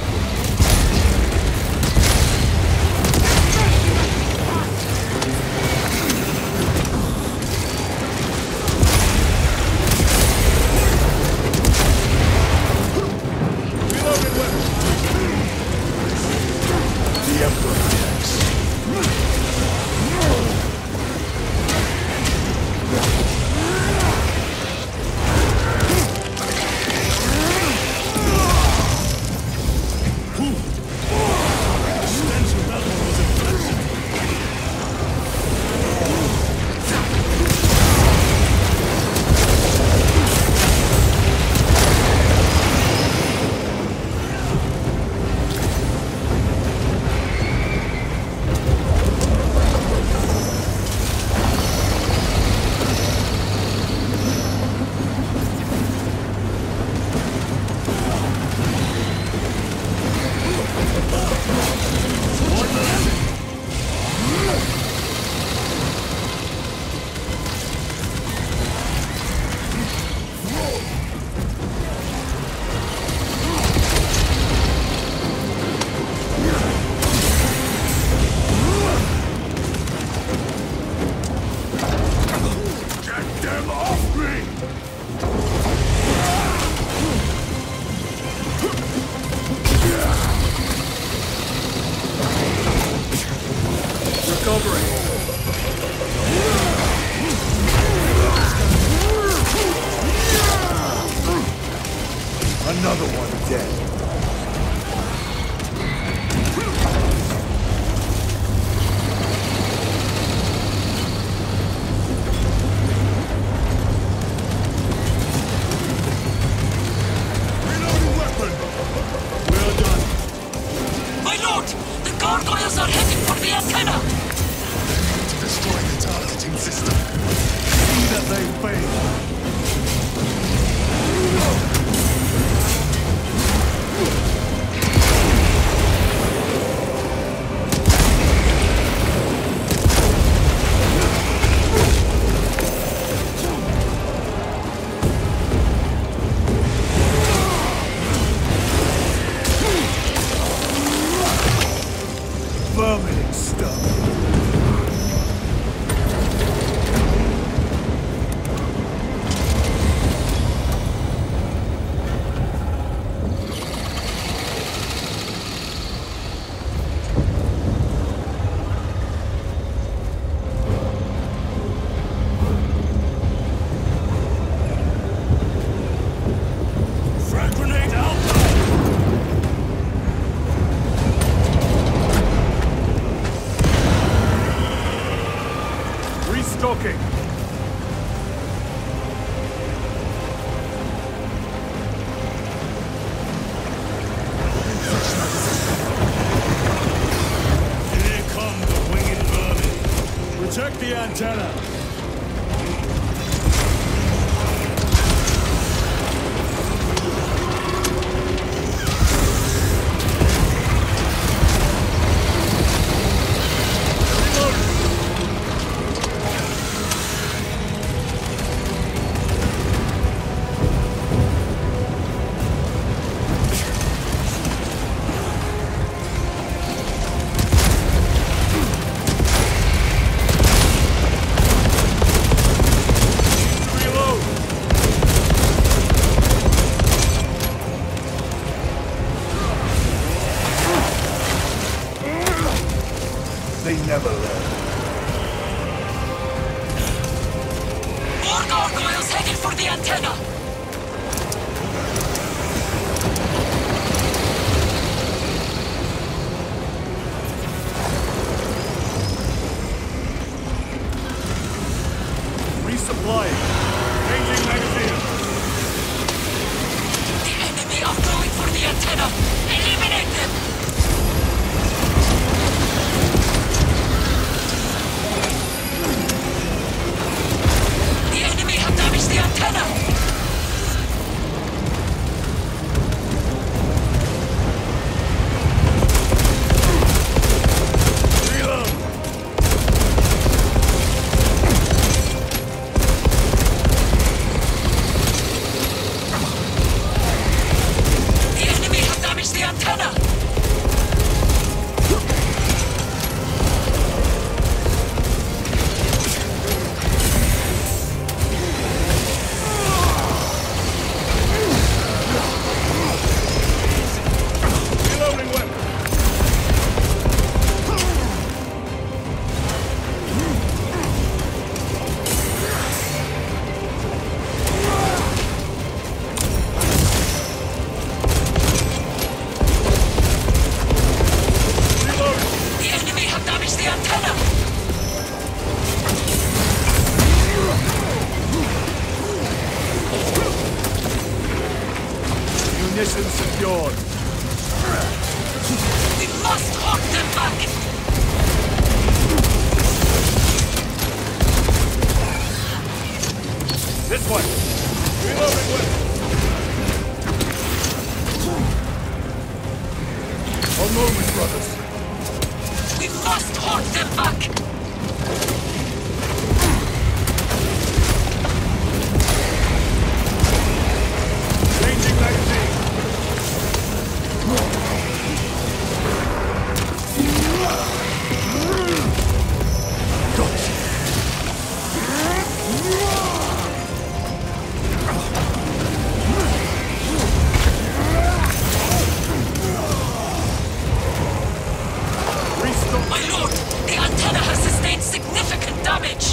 Another one dead. Reloading weapon! Munitions secured. We must hold them back! This way! Reloading with! A moment, brothers. We must hold them back! Changing magazine! My lord, the antenna has sustained significant damage!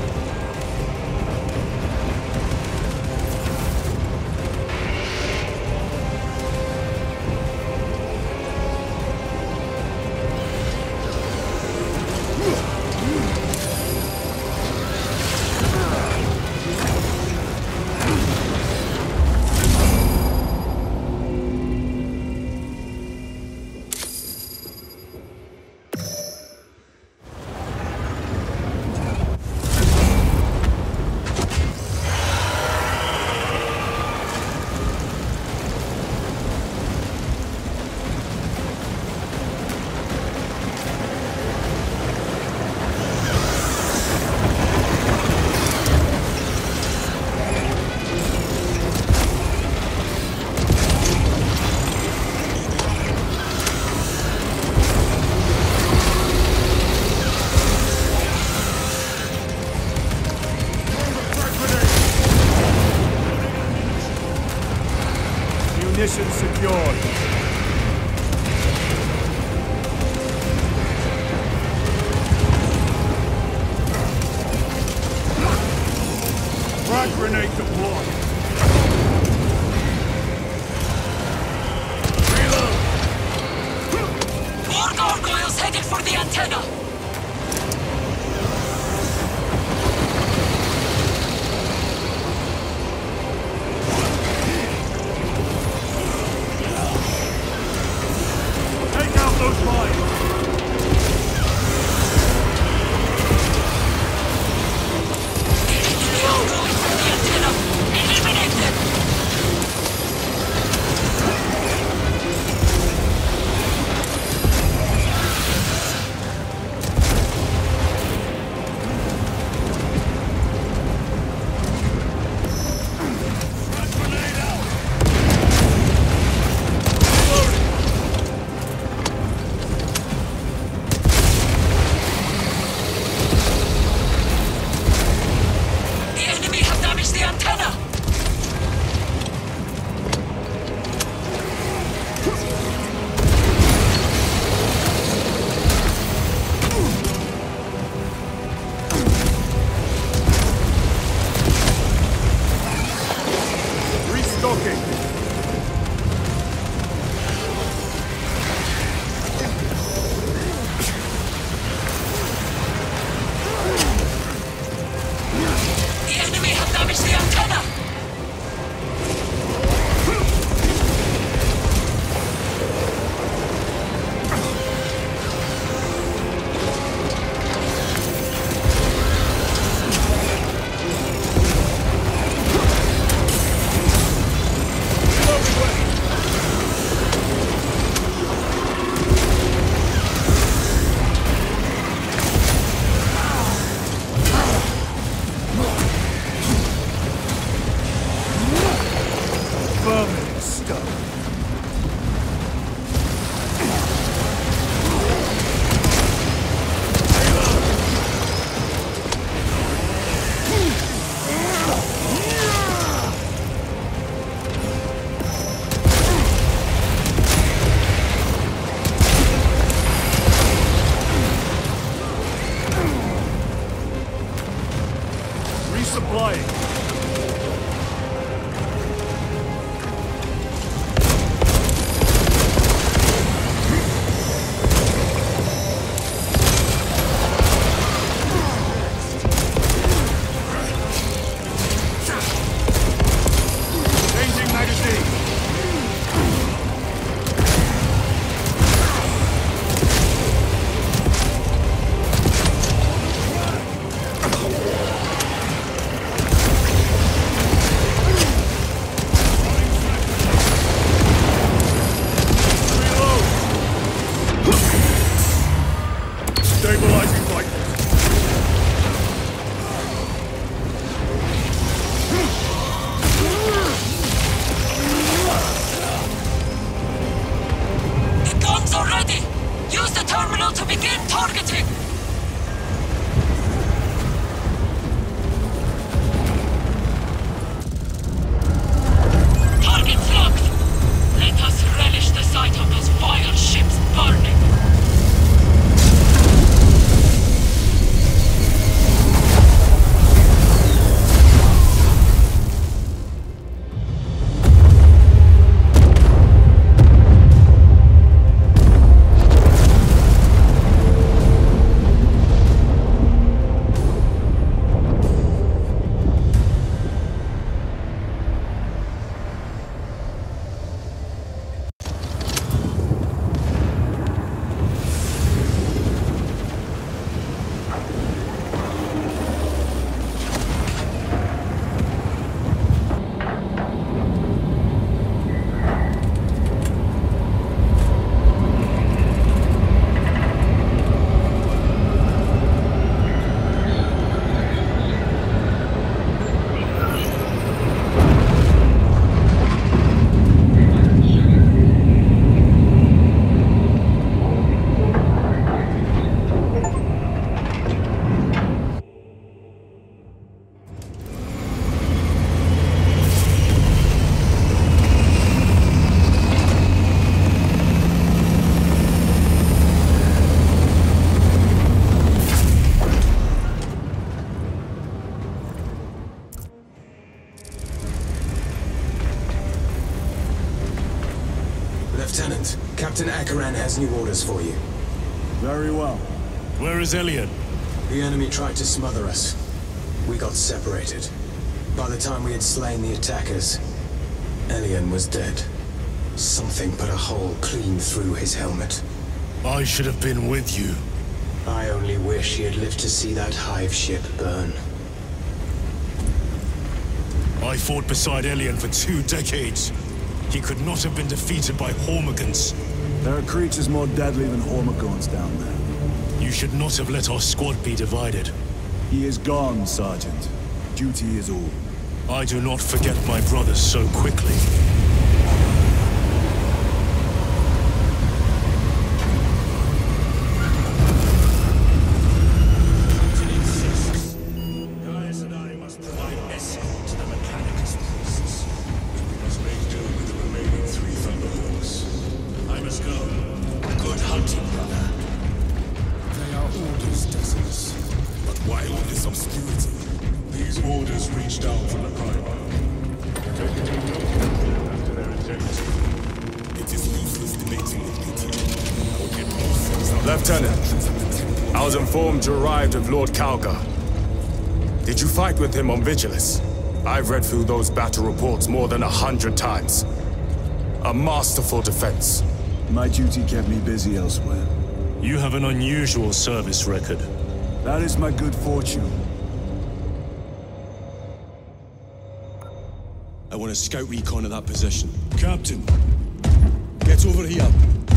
Munitions secured. Frag grenade deployed. Reload. More gargoyles headed for the antenna! Take out those mines. Lieutenant, Captain Akaran has new orders for you. Very well. Where is Elian? The enemy tried to smother us. We got separated. By the time we had slain the attackers, Elian was dead. Something put a hole clean through his helmet. I should have been with you. I only wish he had lived to see that hive ship burn. I fought beside Elian for 2 decades. He could not have been defeated by Hormigons. There are creatures more deadly than Hormigons down there. You should not have let our squad be divided. He is gone, Sergeant. Duty is all. I do not forget my brothers so quickly. Lieutenant, I was informed you arrived with Lord Calgar. Did you fight with him on Vigilus? I've read through those battle reports more than 100 times. A masterful defense. My duty kept me busy elsewhere. You have an unusual service record. That is my good fortune. I want a scout recon of that position. Captain! Get over here!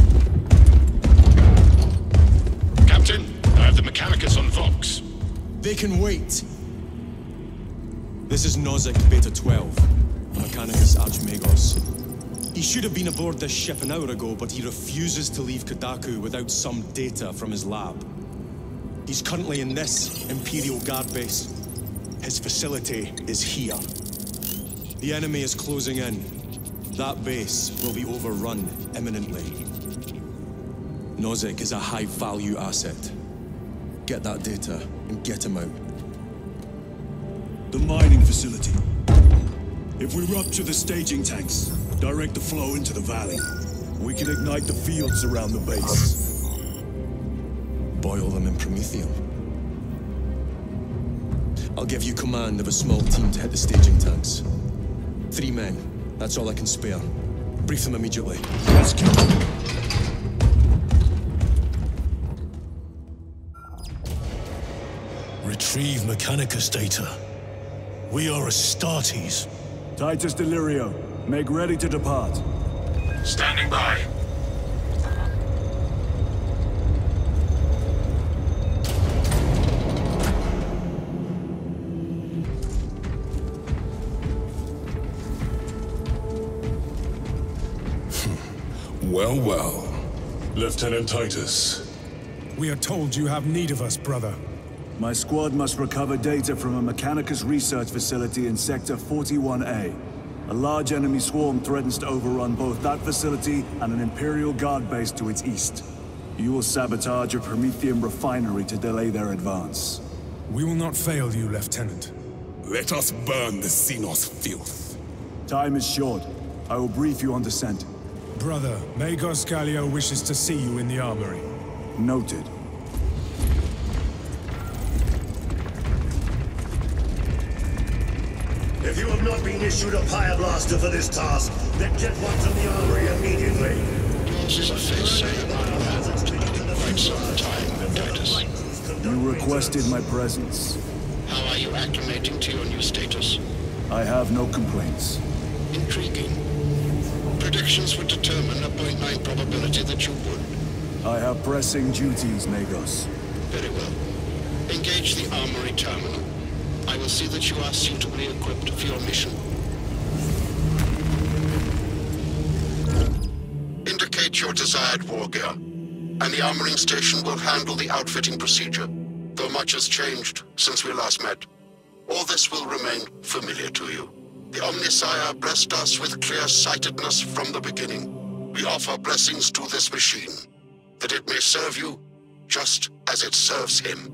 Captain, I have the Mechanicus on Vox. They can wait. This is Nozick Beta 12, a Mechanicus Archmagos. He should have been aboard this ship an hour ago, but he refuses to leave Kadaku without some data from his lab. He's currently in this Imperial Guard base. His facility is here. The enemy is closing in. That base will be overrun imminently. Nozick is a high-value asset. Get that data and get him out. The mining facility. If we rupture the staging tanks, direct the flow into the valley, we can ignite the fields around the base. Boil them in promethium. I'll give you command of a small team to hit the staging tanks. 3 men. That's all I can spare. Brief them immediately. Yes, Captain. Retrieve Mechanicus data. We are Astartes. Titus Delirio, make ready to depart. Standing by. Well, well. Lieutenant Titus. We are told you have need of us, brother. My squad must recover data from a Mechanicus research facility in Sector 41A. A large enemy swarm threatens to overrun both that facility and an Imperial Guard base to its east. You will sabotage a Promethium refinery to delay their advance. We will not fail you, Lieutenant. Let us burn the Xenos filth. Time is short. I will brief you on descent. Brother, Magos Gallio wishes to see you in the armory. Noted. If you have not been issued a Pyre-blaster for this task, then get one to the armory immediately. This is a face quite some time, Titus. You requested my presence. How are you acclimating to your new status? I have no complaints. Intriguing. Predictions would determine a 0.9 probability that you would. I have pressing duties, Magos. Very well. Engage the armory terminal. I will see that you are suitably equipped for your mission. Indicate your desired war gear, and the armoring station will handle the outfitting procedure, though much has changed since we last met. All this will remain familiar to you. The Omnisire blessed us with clear-sightedness from the beginning. We offer blessings to this machine, that it may serve you just as it serves him.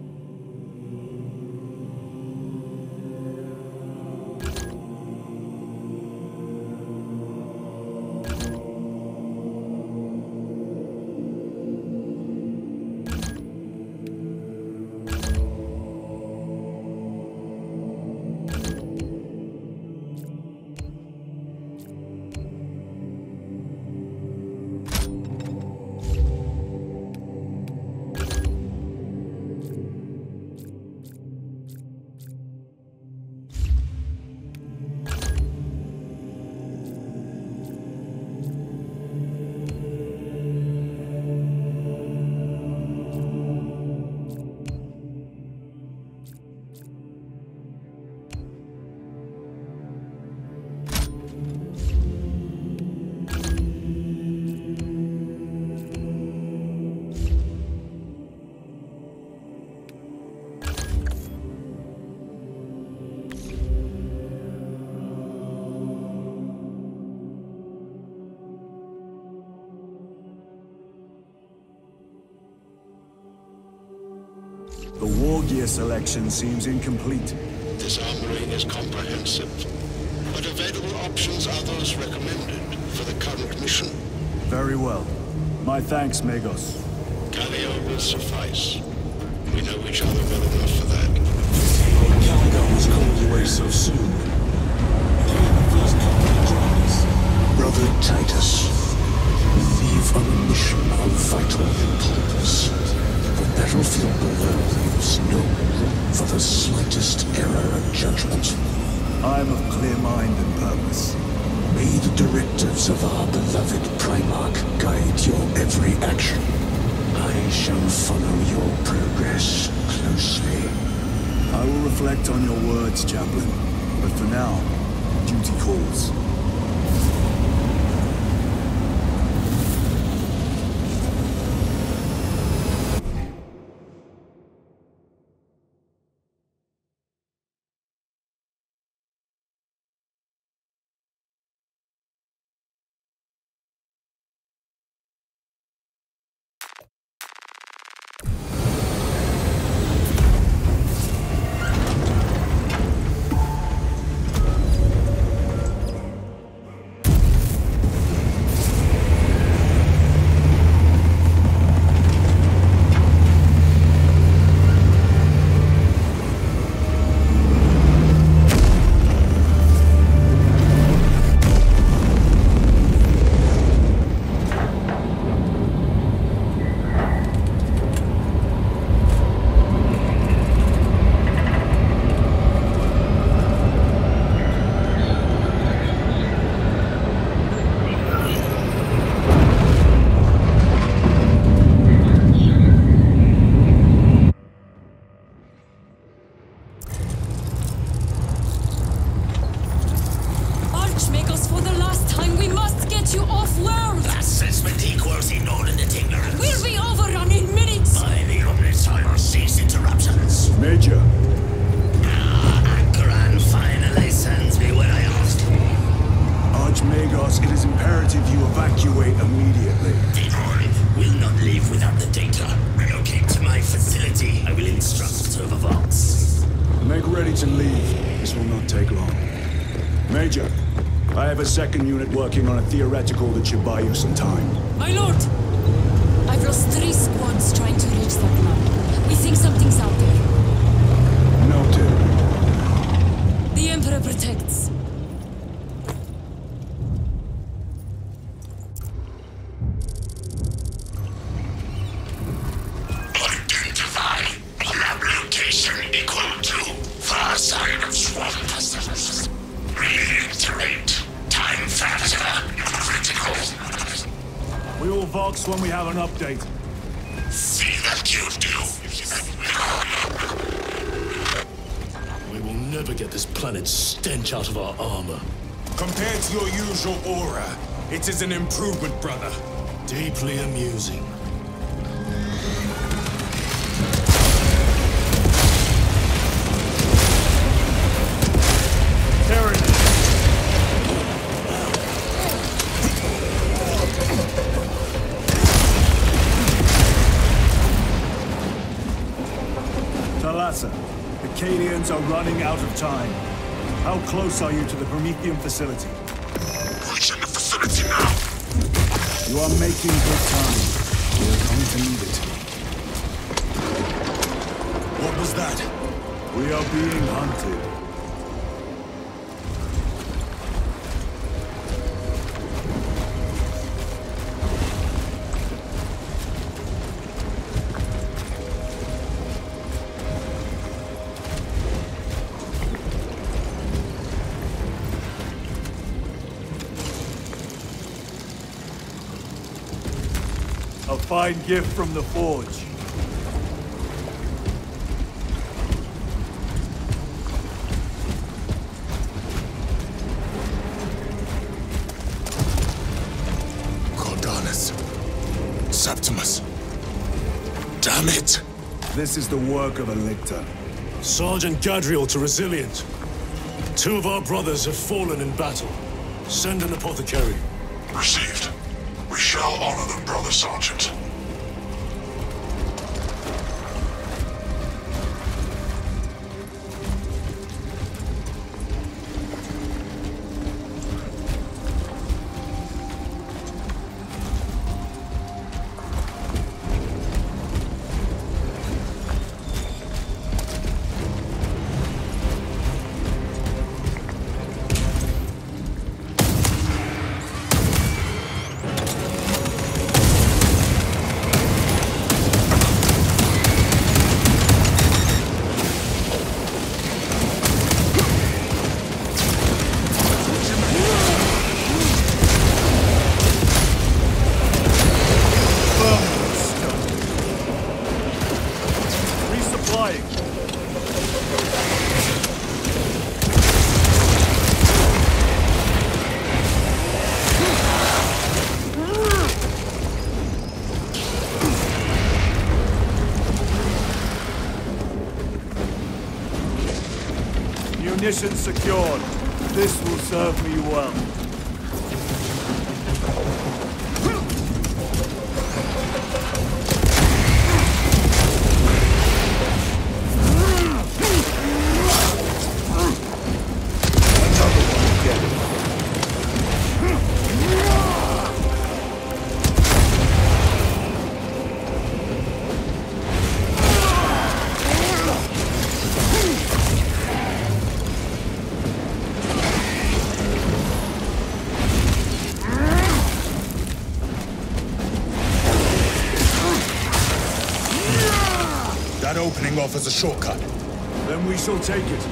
The war gear selection seems incomplete. This armory is comprehensive, but available options are those recommended for the current mission. Very well. My thanks, Magos. Galio will suffice. We know each other well enough for that. Calgar was called away so soon. Brother Titus, leave on a mission of vital importance. The battlefield below leaves no room for the slightest error of judgment. I am of clear mind and purpose. May the directives of our beloved Primarch guide your every action. I shall follow your progress closely. I will reflect on your words, Chaplain. But for now, duty calls. Second unit working on a theoretical that should buy you some time. My lord! I've lost 3 squads trying to reach that line. We think something's out there. Noted. The Emperor protects. Identify lab location equal to far side of swamp. Reiterate. Time factor critical. We all vox when we have an update. See that you do. We will never get this planet's stench out of our armor. Compared to your usual aura, it is an improvement, brother. Deeply amusing. The Cadians are running out of time. How close are you to the Prometheum facility? Reaching the facility now. You are making good time. We're going to need it. What was that? We are being hunted. A fine gift from the Forge. Cordalis. Septimus. Damn it! This is the work of a lictor. Sergeant Gadriel to Resilient. 2 of our brothers have fallen in battle. Send an apothecary. Received. We shall honor them, Brother Sergeant. Munitions secured. This will serve me well. That opening offers a shortcut. Then we shall take it.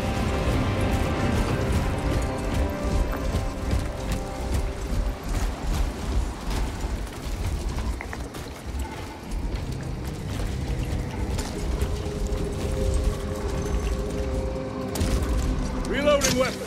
Reloading weapon.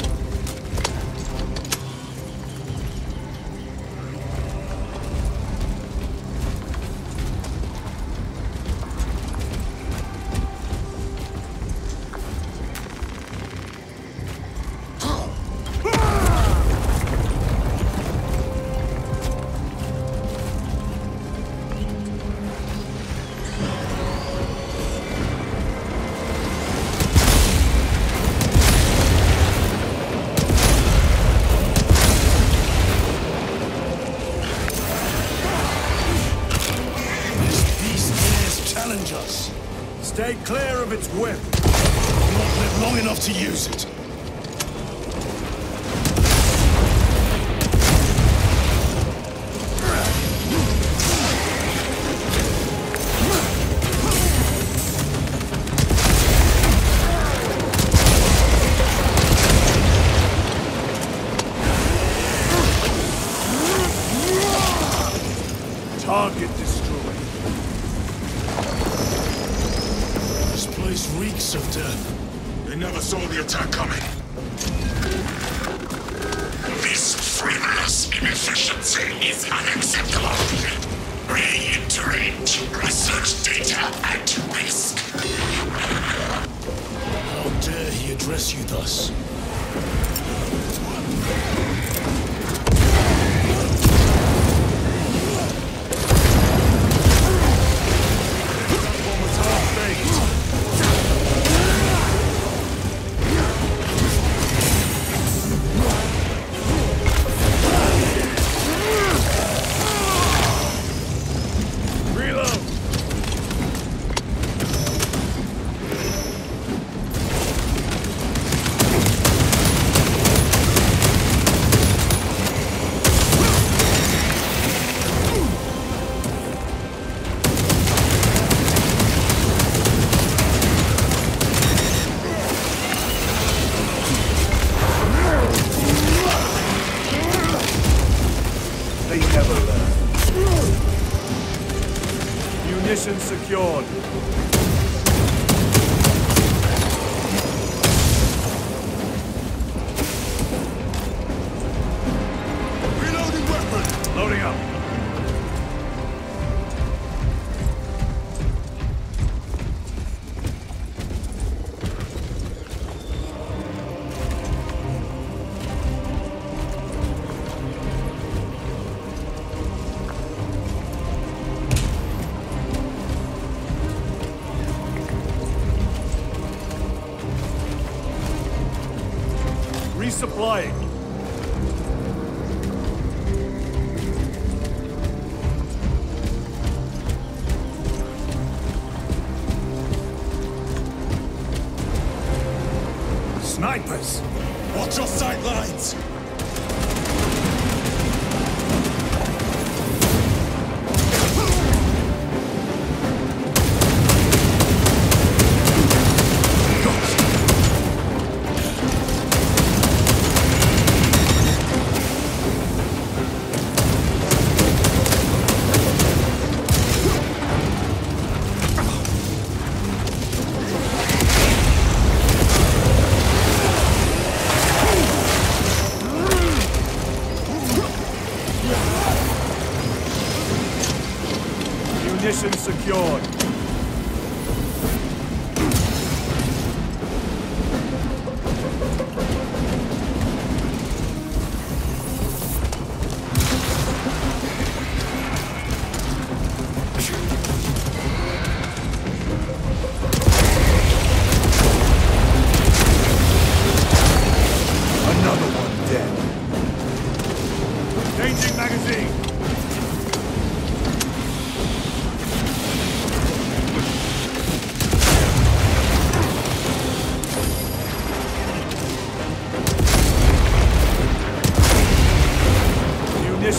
Stay clear of its whip. I've not lived long enough to use it. Target destroyed. This reeks of death. They never saw the attack coming. This frivolous inefficiency is unacceptable. Reiterate, research data at risk. How dare he address you thus? They never learn. Munitions secured. Reloading weapon! Loading up. Resupplying. Snipers! Watch your sight lines! Munitions secured.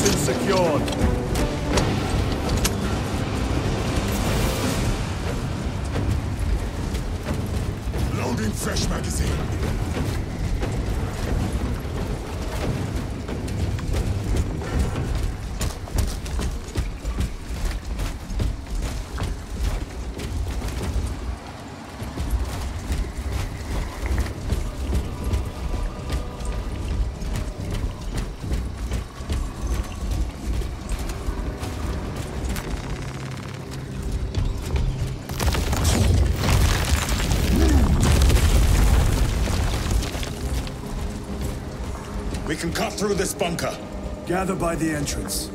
Position secured. Loading fresh magazine. We can cut through this bunker. Gather by the entrance.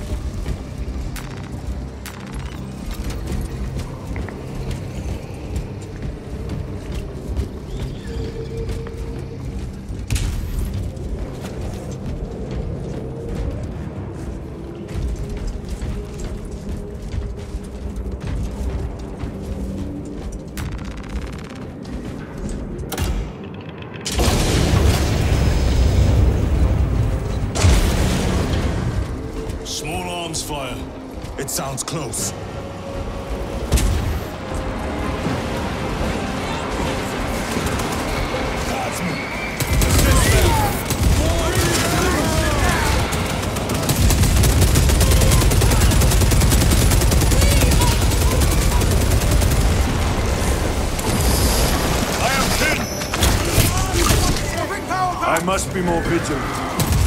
Small arms fire. It sounds close. Guardsmen! Assist them! I am pinned! I must be more vigilant.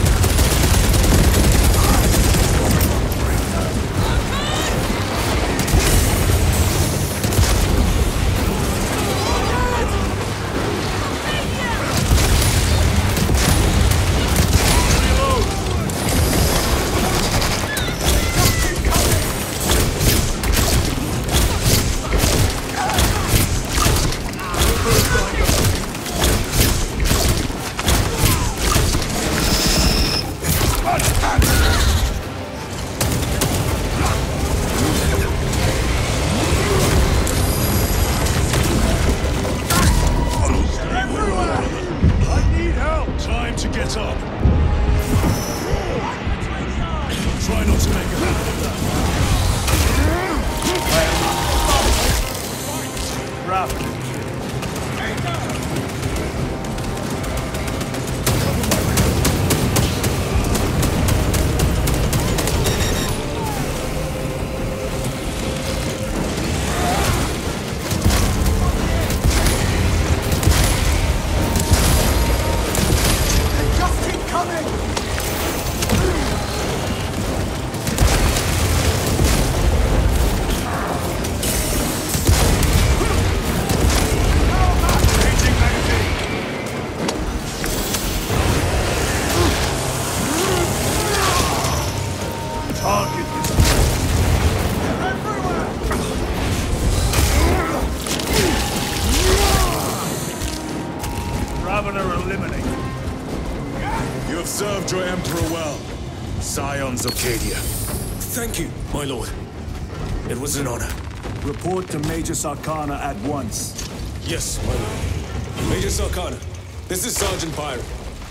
Served your Emperor well, Scions of Cadia. Thank you, my lord. It was an honor. Report to Major Sarkana at once. Yes, my lord. Major Sarkana, this is Sergeant Byron.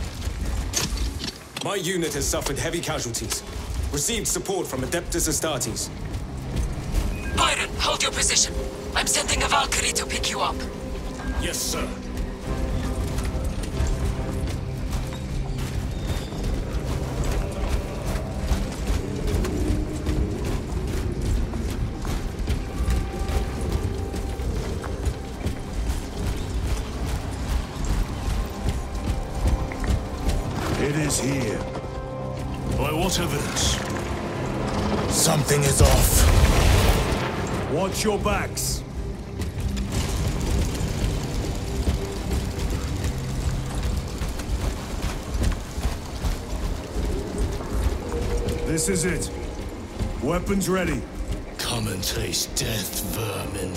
My unit has suffered heavy casualties. Received support from Adeptus Astartes. Byron, hold your position. I'm sending a Valkyrie to pick you up. Yes, sir. It is here. By what evidence? Something is off. Watch your backs. This is it. Weapons ready. Come and taste death, vermin.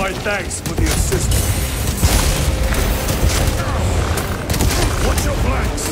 My thanks for the assistance. Watch your flanks!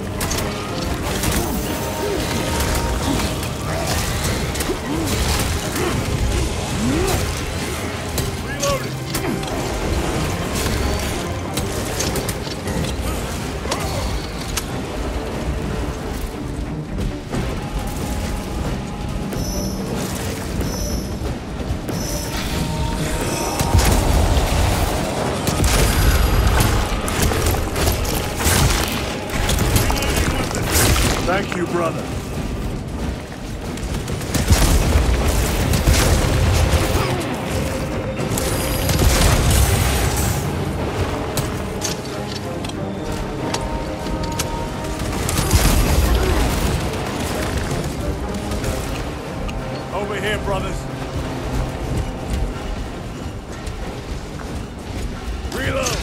Thank you, brother. Over here, brothers. Reload!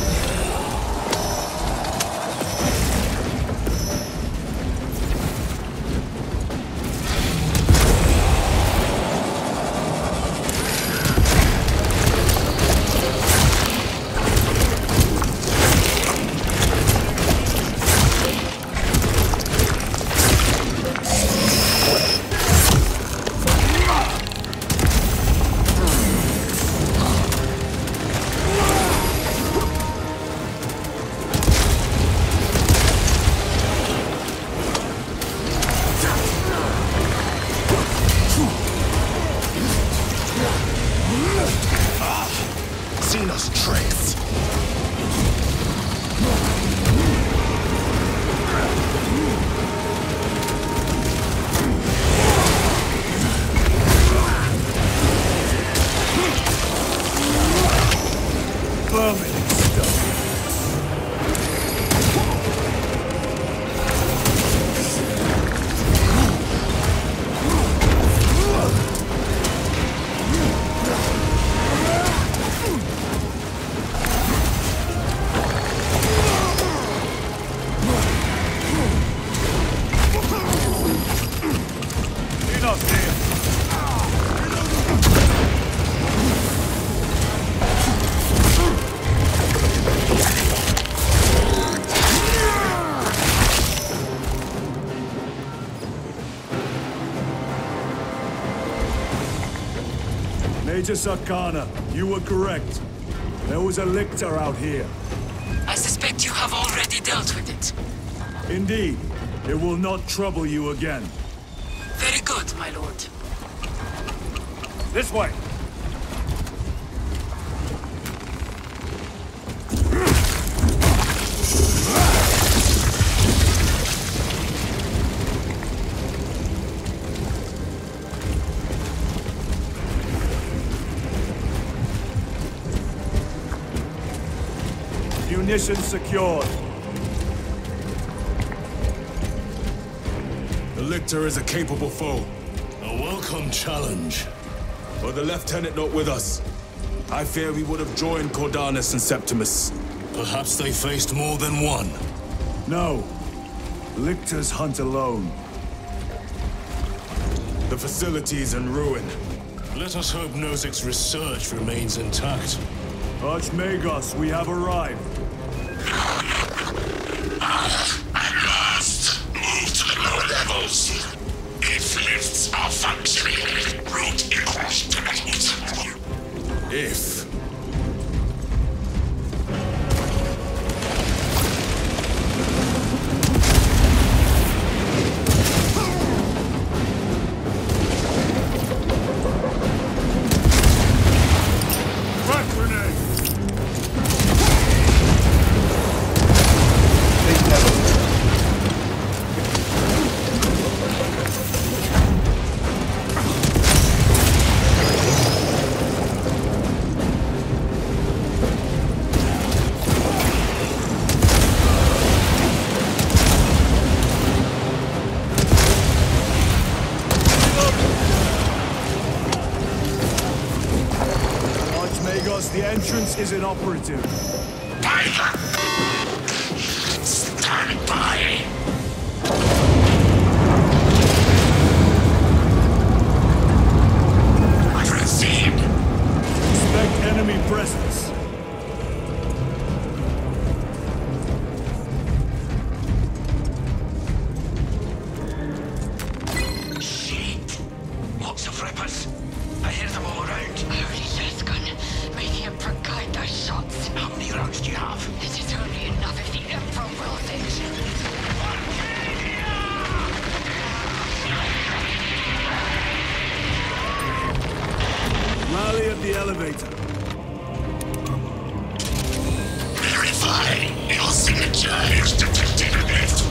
Major Sakana, you were correct. There was a lictor out here. I suspect you have already dealt with it. Indeed. It will not trouble you again. Very good, my lord. This way! Munitions secured. The lictor is a capable foe. A welcome challenge. Were the lieutenant not with us, I fear we would have joined Cordanus and Septimus. Perhaps they faced more than one. No. Lictors hunt alone. The facility is in ruin. Let us hope Nozik's research remains intact. Archmagos, we have arrived. At last, move to the lower levels. If lifts are functioning, route across to the heat. If. The entrance is inoperative. Stand by. Proceed. Expect enemy presence. Shit! Lots of rippers. I hear them all around. Holy Lesgun. May the Emperor guide those shots. How many rounds do you have? It is only enough if the Emperor wills it. Rally at the elevator. Verify. Your signature is detected against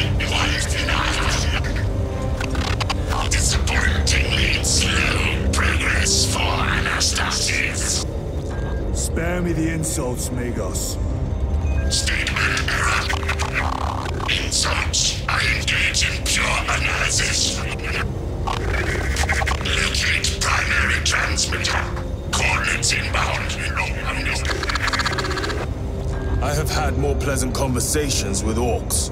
119. Disappointingly slow progress for Anastasis. Spare me the insults, Magos. Statement error. Insults. I engage in pure analysis. Locate primary transmitter. Coordinates inbound. I have had more pleasant conversations with orcs.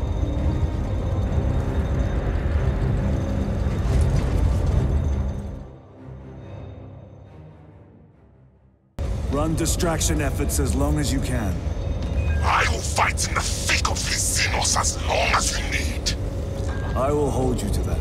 Run distraction efforts as long as you can. I will fight in the thick of these Xenos as long as we need. I will hold you to that.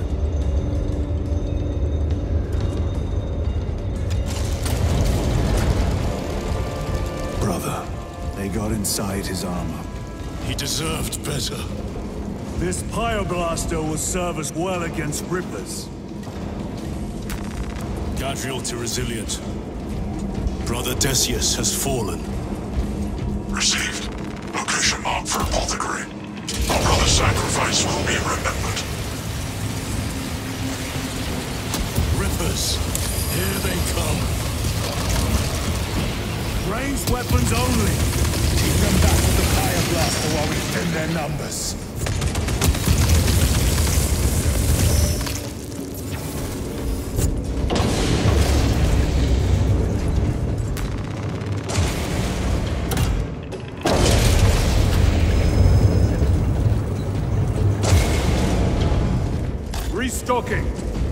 Brother, they got inside his armor. He deserved better. This Pyoblaster will serve us well against Rippers. Gadriel to Resilient. Brother Decius has fallen. Received. Location marked for apothecary. Our brother's sacrifice will be remembered. Rippers, here they come. Ranged weapons only. Keep them back with the Pyoblaster while we thin their numbers. Restocking.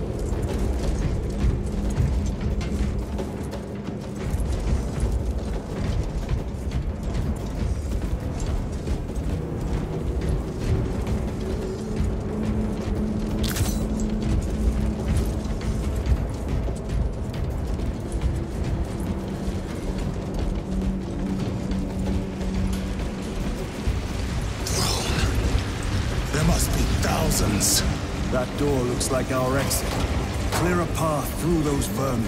There must be thousands. That door looks like our exit. Clear a path through those vermin.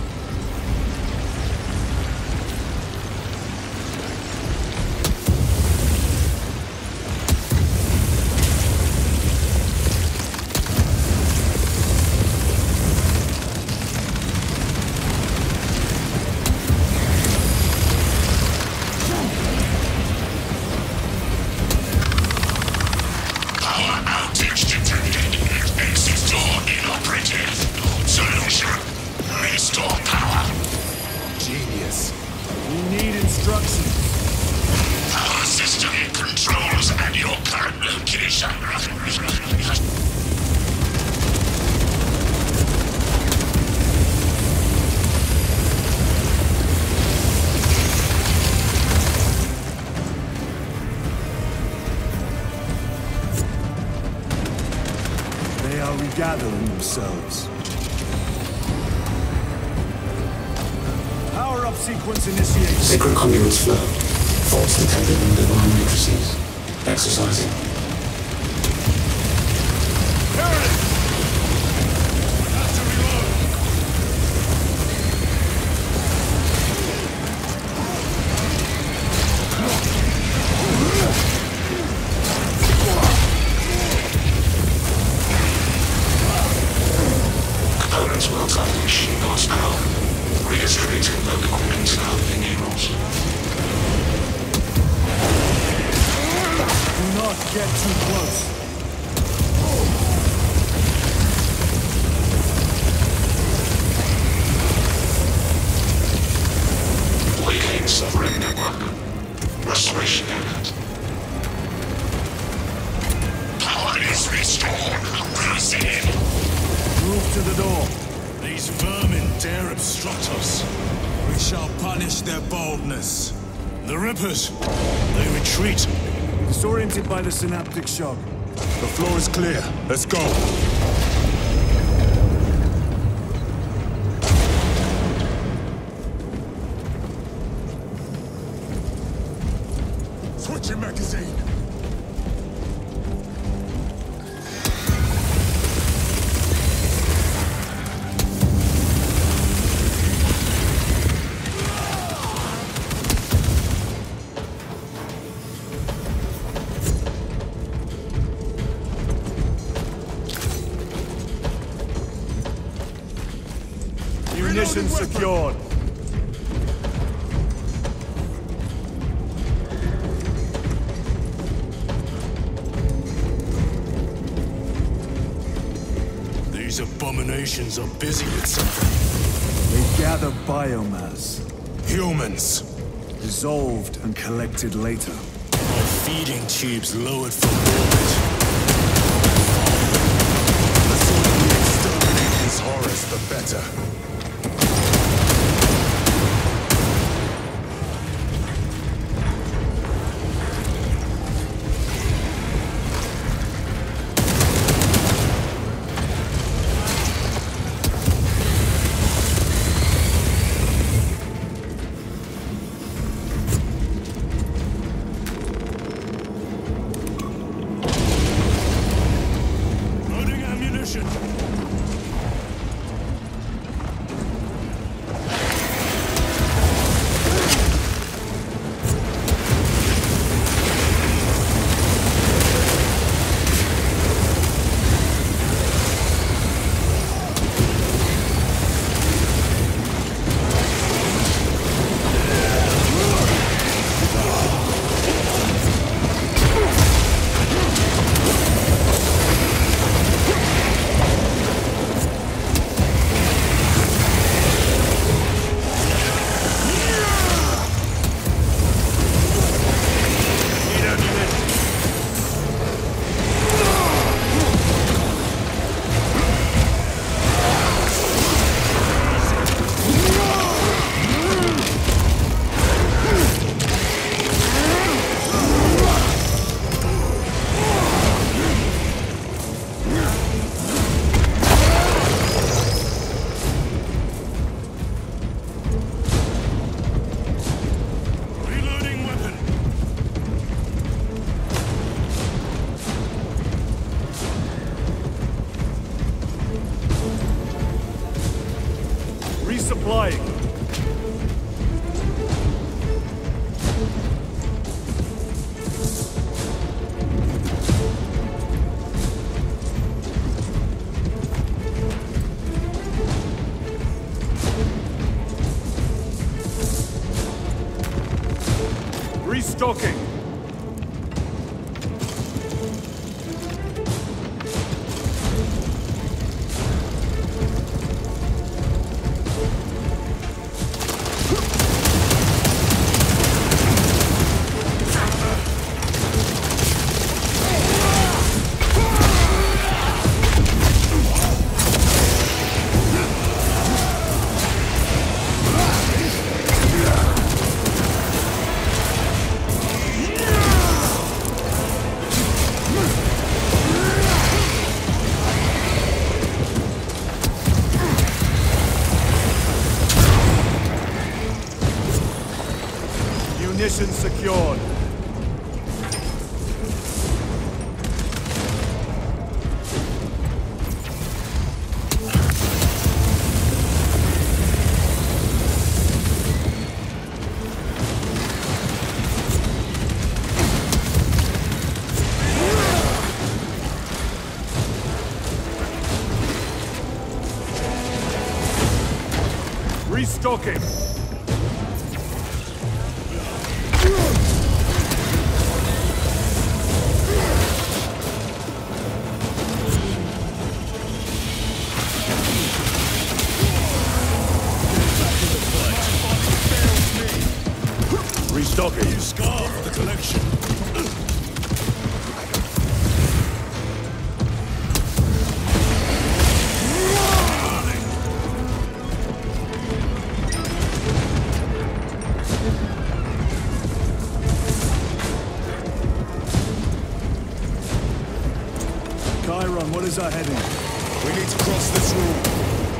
Regathering themselves. Power-up sequence initiated. Sacred conduits flow. Faults detected in divine matrices. Exercising. Get too close. Weakening submarine network. Restoration imminent. Power is restored. Proceed. Move to the door. These vermin dare obstruct us. We shall punish their boldness. The Rippers, they retreat. Disoriented by the synaptic shock. The floor is clear. Let's go. Switching magazine. Munitions secured. These abominations are busy with something. They gather biomass. Humans. Dissolved and collected later. Our feeding tubes lowered from orbit. The sooner we exterminate these horrors, the better. Resupplying. Restocking. Munition secured. Restocking. Restocking. You scar for the collection. others are heading? We need to cross this room.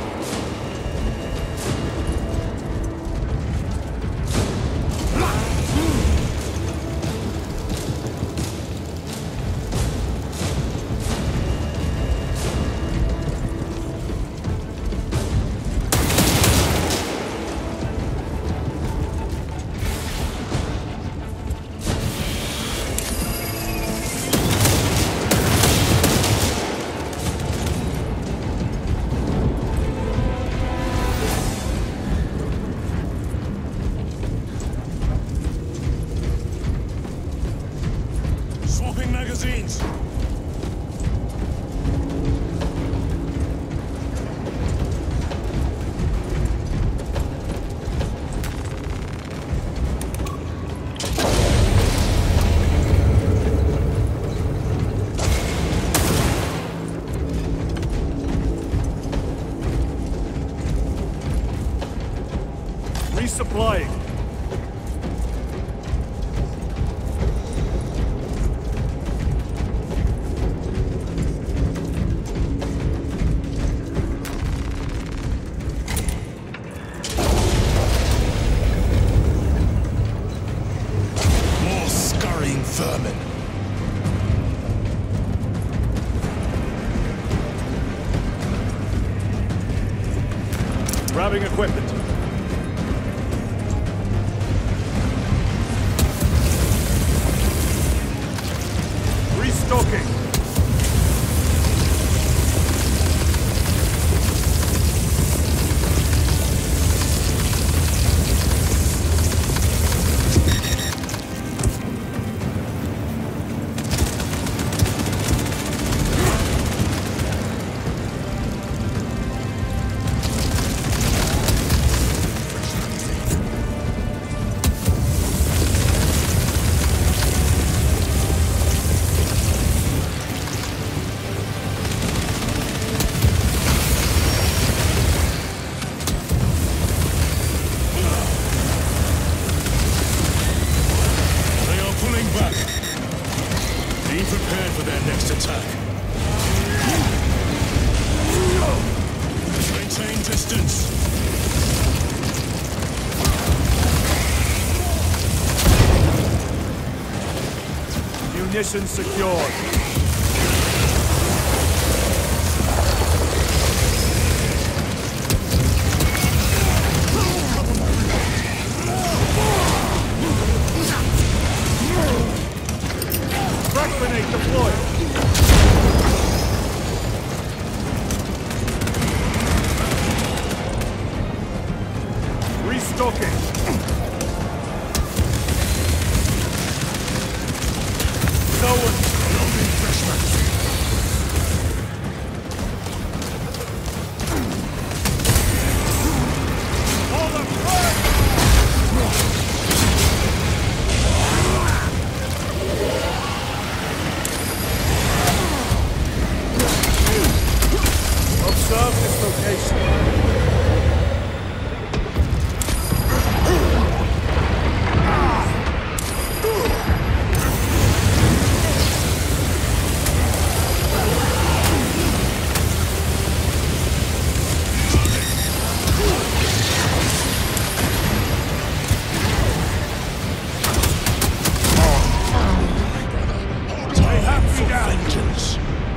Magazines! Resupplying. Vermin. Grabbing equipment. Restocking. Be prepared for their next attack. Maintain distance. Munitions secured. Grenade deployed. Restocking. Loading fresh magazine. Hold up, observe this location. They have me down. Vengeance.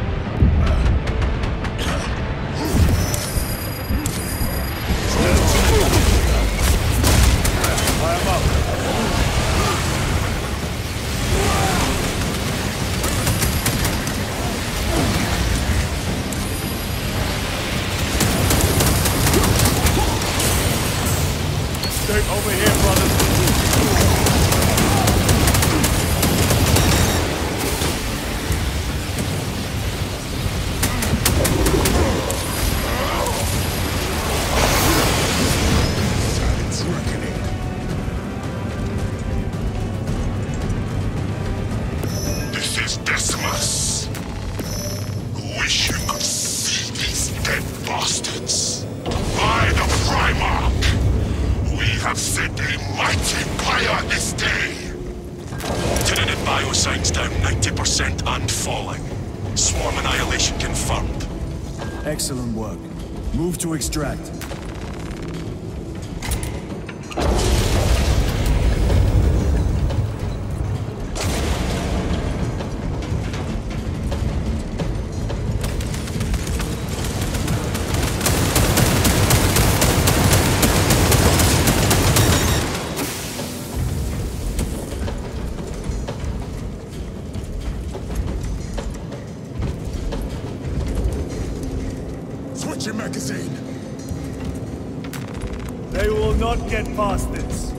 Over here, brothers. This is Decimus. Wish you could see these dead bastards. By the Primarch! We have set a mighty fire this day! Tenanted biosigns down 90% and falling. Swarm annihilation confirmed. Excellent work. Move to extract. Your magazine. They will not get past this.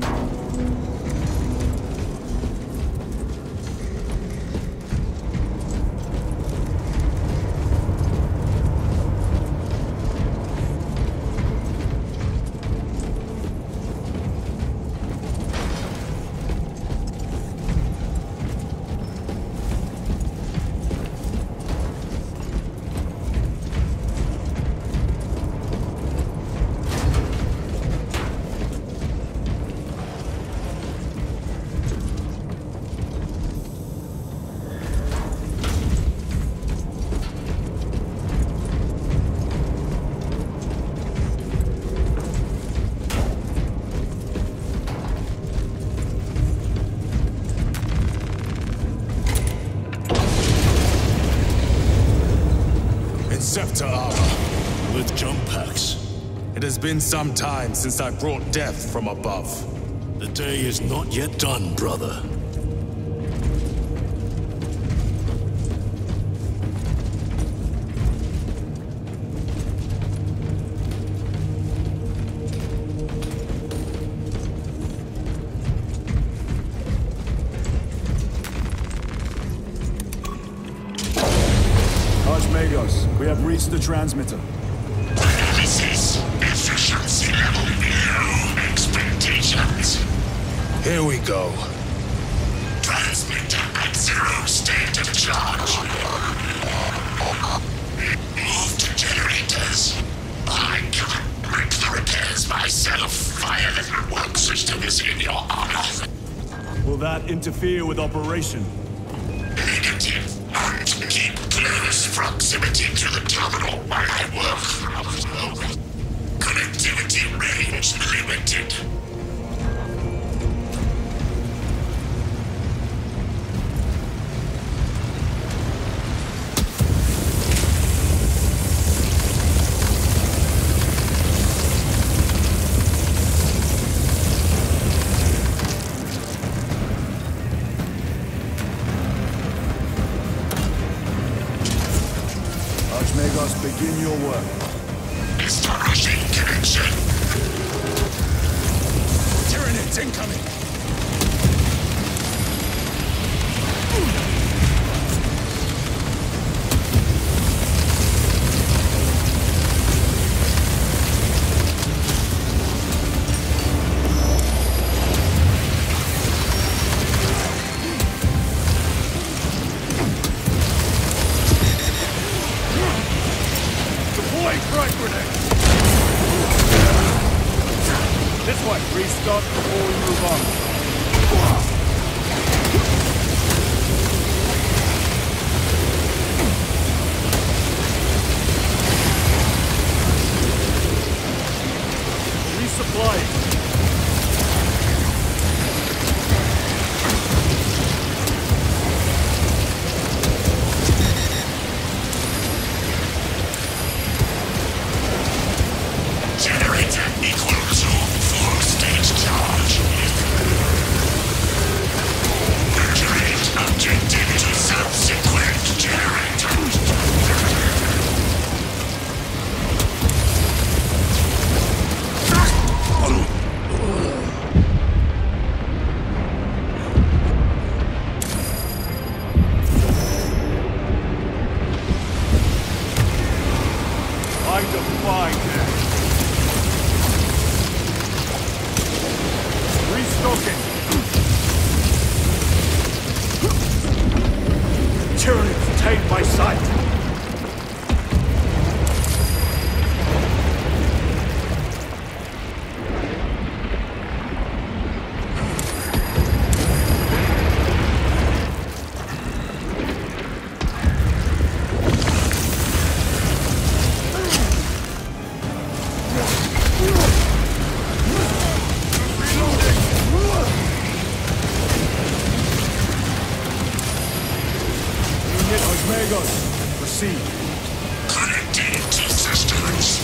Scepter armor. With jump packs. It has been some time since I brought death from above. The day is not yet done, brother. We have reached the transmitter. Analysis. Efficiency level below expectations. Here we go. Transmitter at 0 state of charge. Move to generators. I can't make the repairs myself. Fire the work system is in your honor. Will that interfere with operation? Negative. And keep close proximity to the terminal while I work. Connectivity range limited. Begin your work. Establishing connection. Tyranids incoming. Restart before we move on. Resupplying. Magos, proceed. Connecting to systems.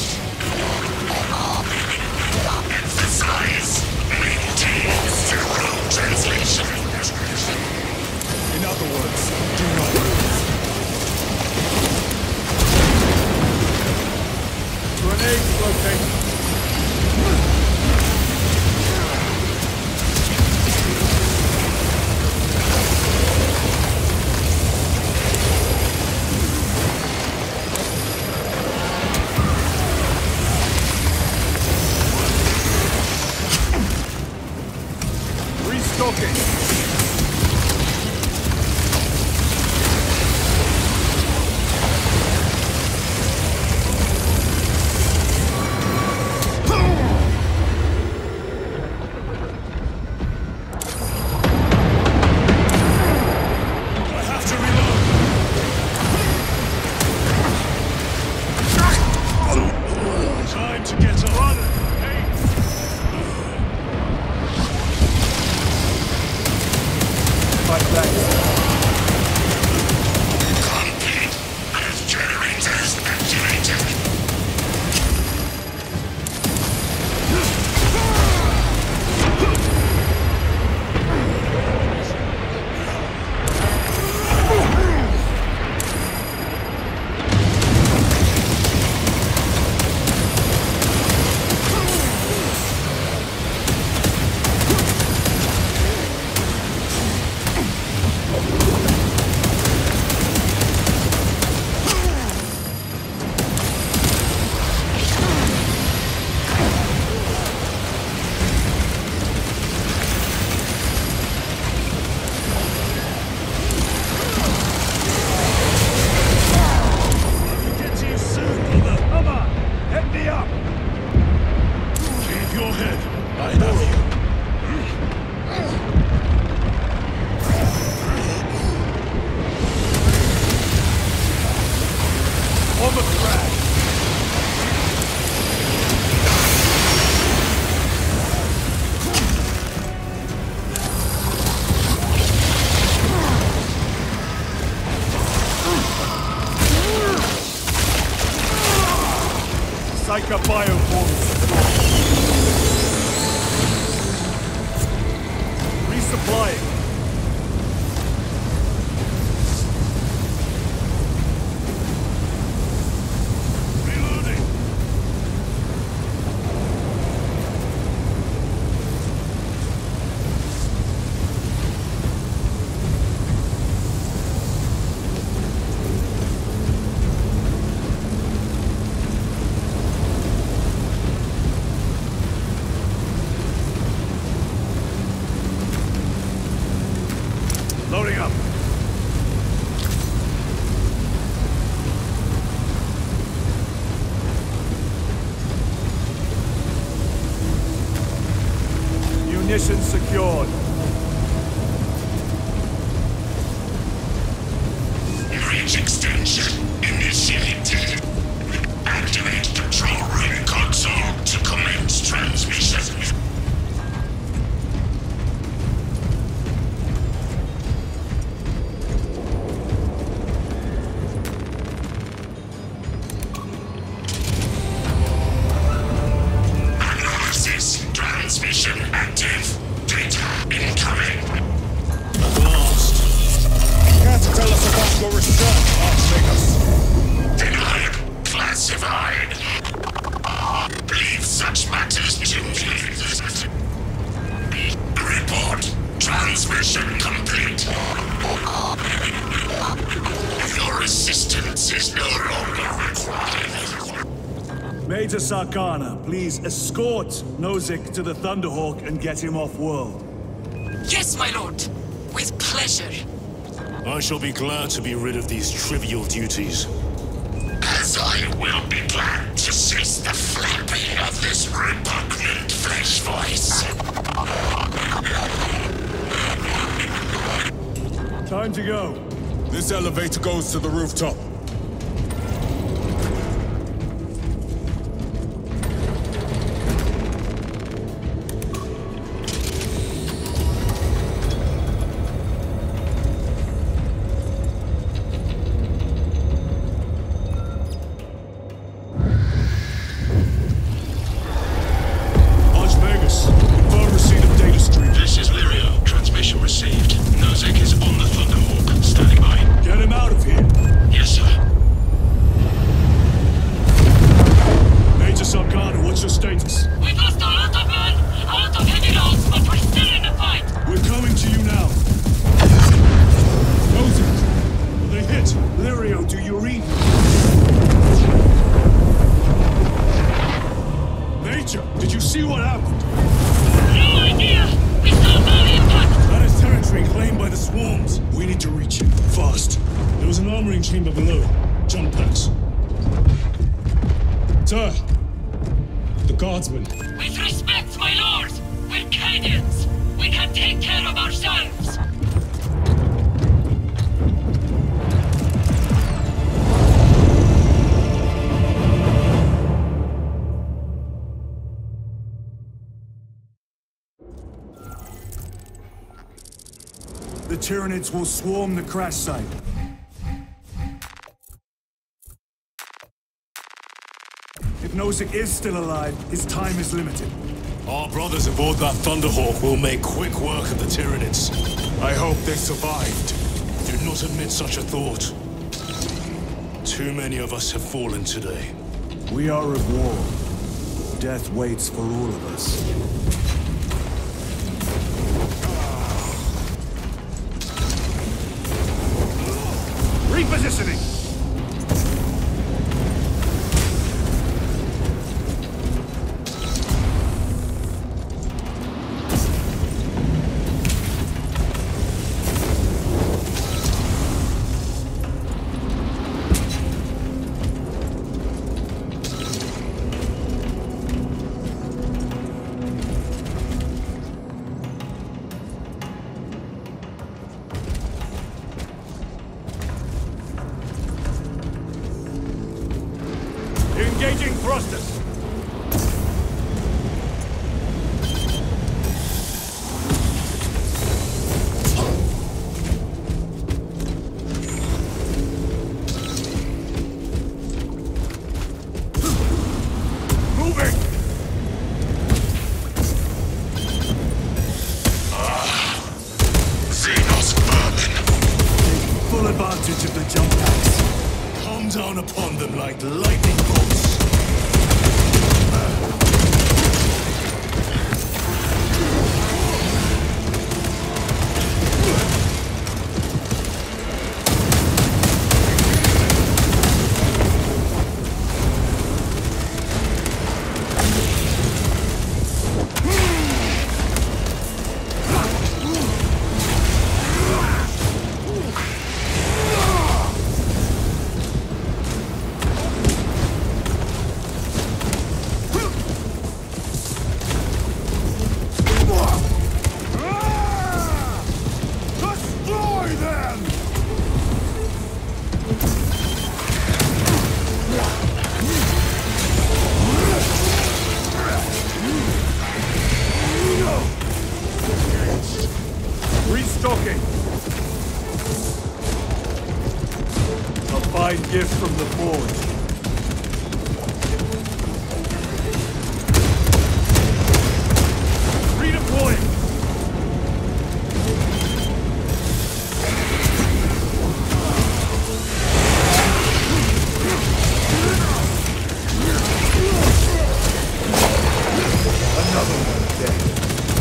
Emphasize. Maintain zero translation. In other words, do not move. Grenades located. Restocking. Psycho bioforms. Resupplying. Reloading. Loading up. Munitions secured. Range extension initiated. Activate control room console to commence transmission. Transmission active. Data incoming. At last. Care to tell us about your research, Archmagos? Denied. Classified. Leave such matters to me. Report. Transmission complete. Your assistance is no longer required. Major Sarkana, please escort Nozick to the Thunderhawk and get him off-world. Yes, my lord. With pleasure. I shall be glad to be rid of these trivial duties. As I will be glad to cease the flapping of this repugnant flesh voice. Time to go. This elevator goes to the rooftop. Radiants! We can take care of ourselves! The Tyranids will swarm the crash site. If Nozick is still alive, his time is limited. Our brothers aboard that Thunderhawk will make quick work of the Tyranids. I hope they survived. Do not admit such a thought. Too many of us have fallen today. We are at war. Death waits for all of us. Repositioning! Engaging thrusters! Moving! Xenos vermin! Take full advantage of the jump packs. Come down upon them like lightning bolts. Restocking! A fine gift from the forge. Redeploying! Another one dead.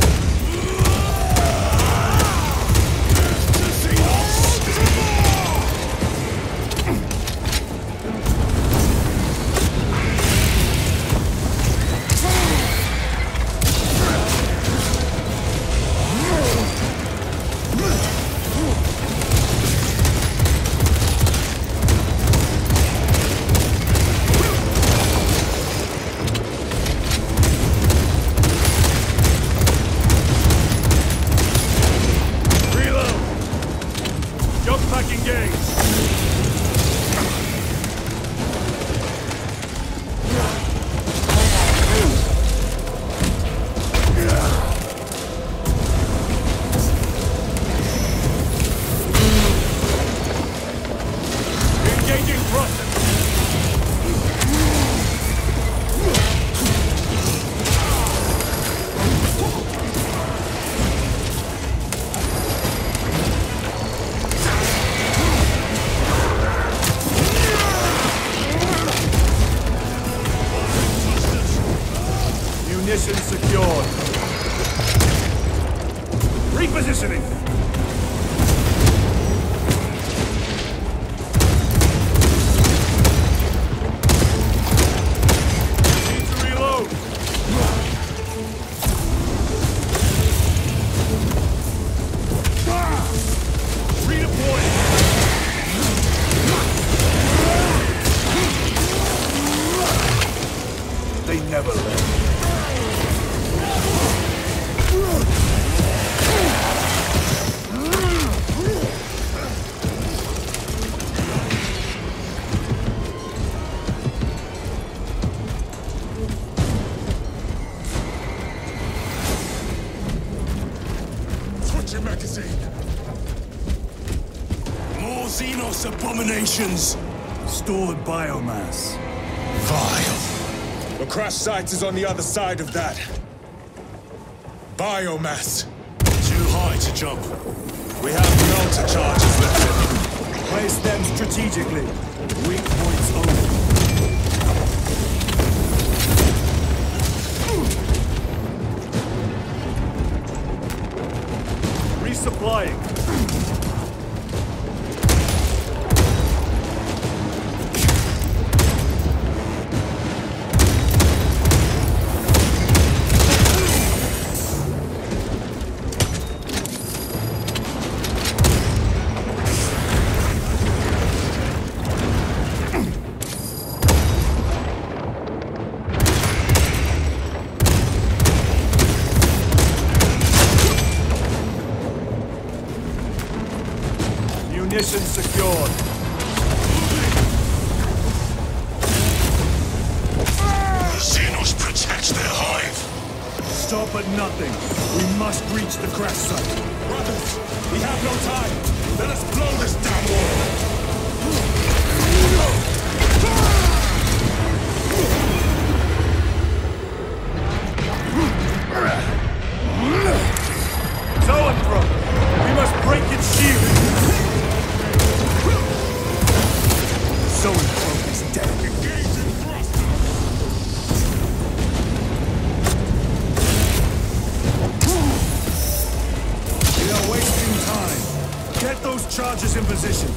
Munition secured. Repositioning. Need to reload. Redeploying. They never left. your magazine. More Xenos abominations! Stored biomass. Vile. The crash site is on the other side of that. Biomass. Too high to jump. We have melter charges left in. Place them strategically. Weak points only. Resupplying. Munitions secured. Xenos protects their hive. Stop at nothing. We must reach the crash site. Brothers, we have no time. Let us blow this damn wall. We must break its shield! Zoanthrope is dead. Engage in thrust! We are wasting time. Get those charges in position.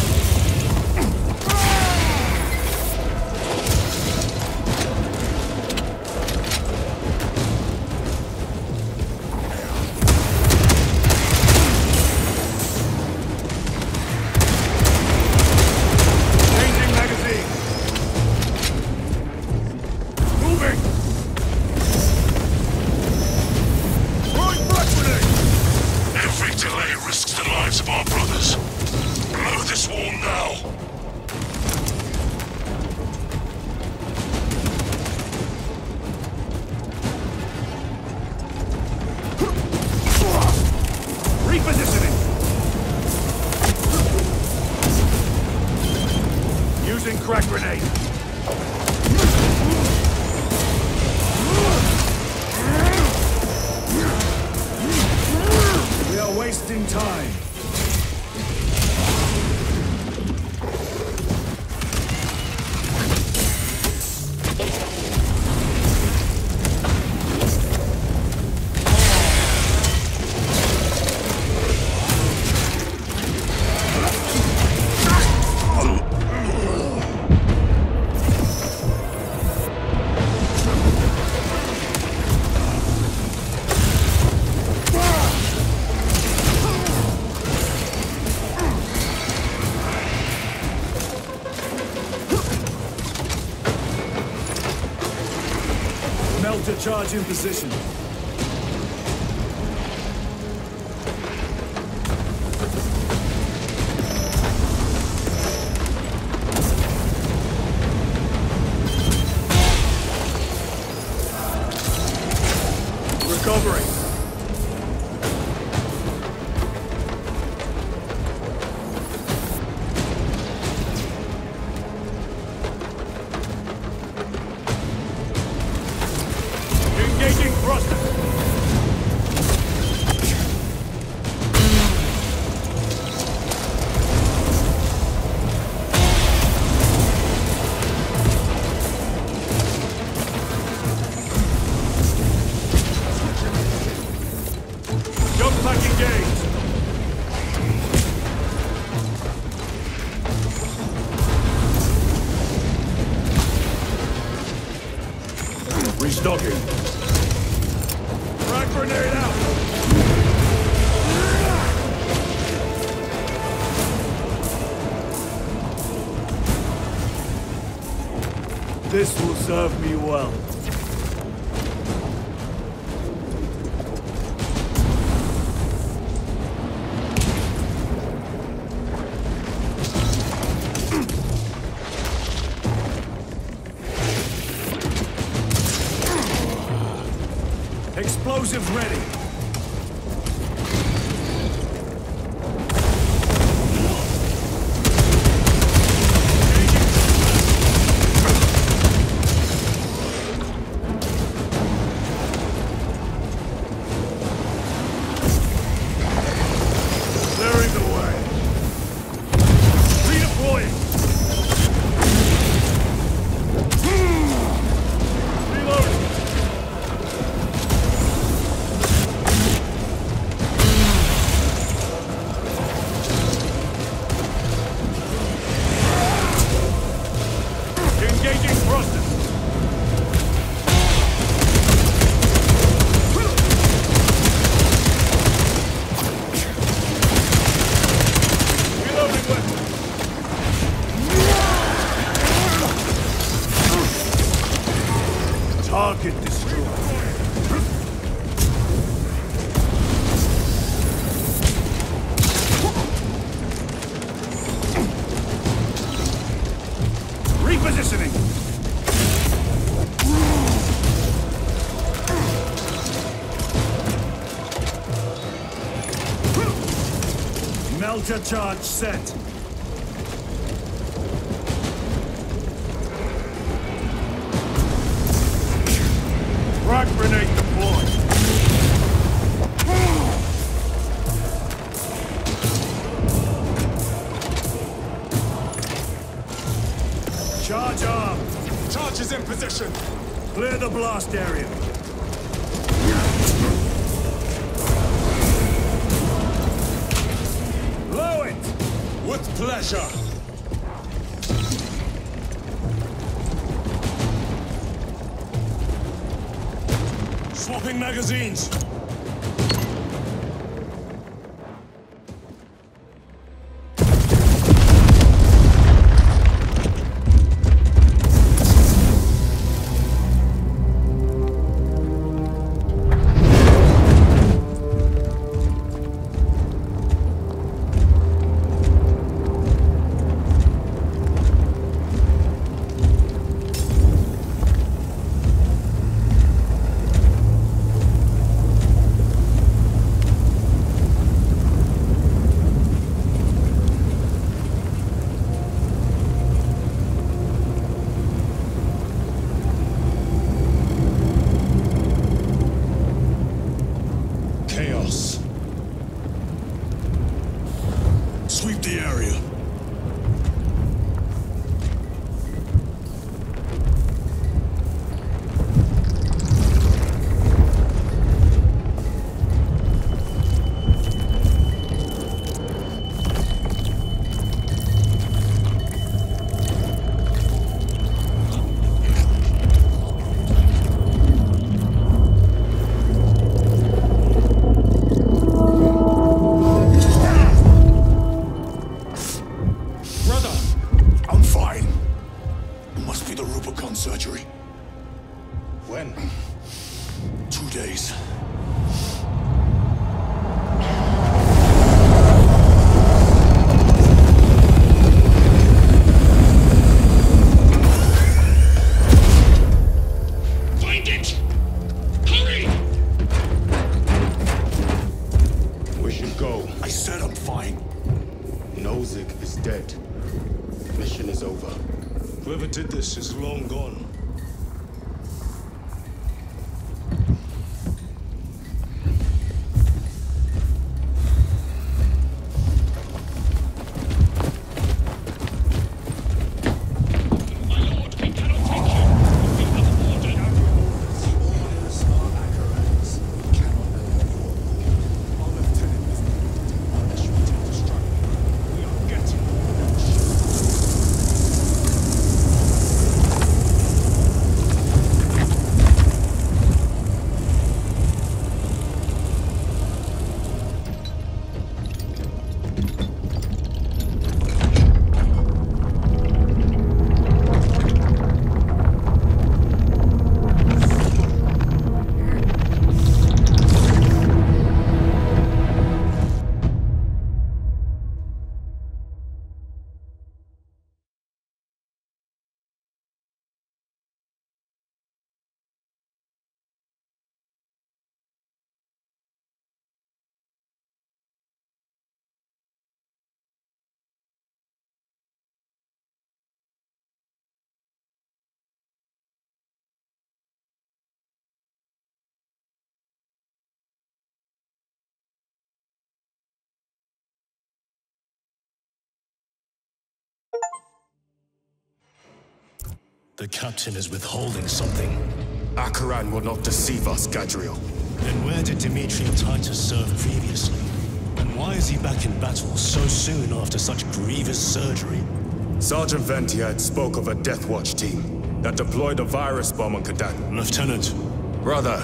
Crack grenade! We are wasting time. Melter charge in position. Recovering. Engaging thruster. Jump pack engaged. Restocking. Frag grenade out! This will serve me well. Explosives ready. Melter charge set. Frag grenade deployed. Charge arm. Charge is in position. Clear the blast area. Blow it! With pleasure. Swapping magazines. Sweep the area. Surgery. When? 2 days. Find it! Hurry! We should go. I said I'm fine. Nozick is dead. Mission is over. Whoever did this is long gone. The captain is withholding something. Acheran will not deceive us, Gadriel. Then where did Dimitri and Titus serve previously? And why is he back in battle so soon after such grievous surgery? Sergeant Ventiad spoke of a Death Watch team that deployed a virus bomb on Kadan. Lieutenant. Brother,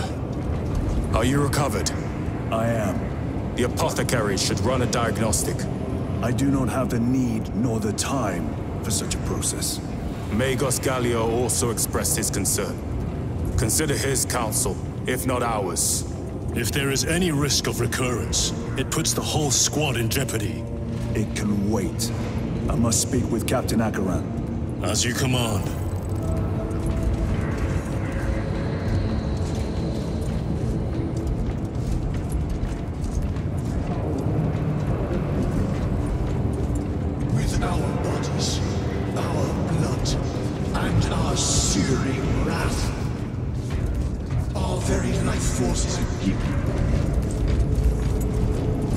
are you recovered? I am. The apothecary should run a diagnostic. I do not have the need nor the time for such a process. Magos Gallio also expressed his concern. Consider his counsel, if not ours. If there is any risk of recurrence, it puts the whole squad in jeopardy. It can wait. I must speak with Captain Acheran. As you command.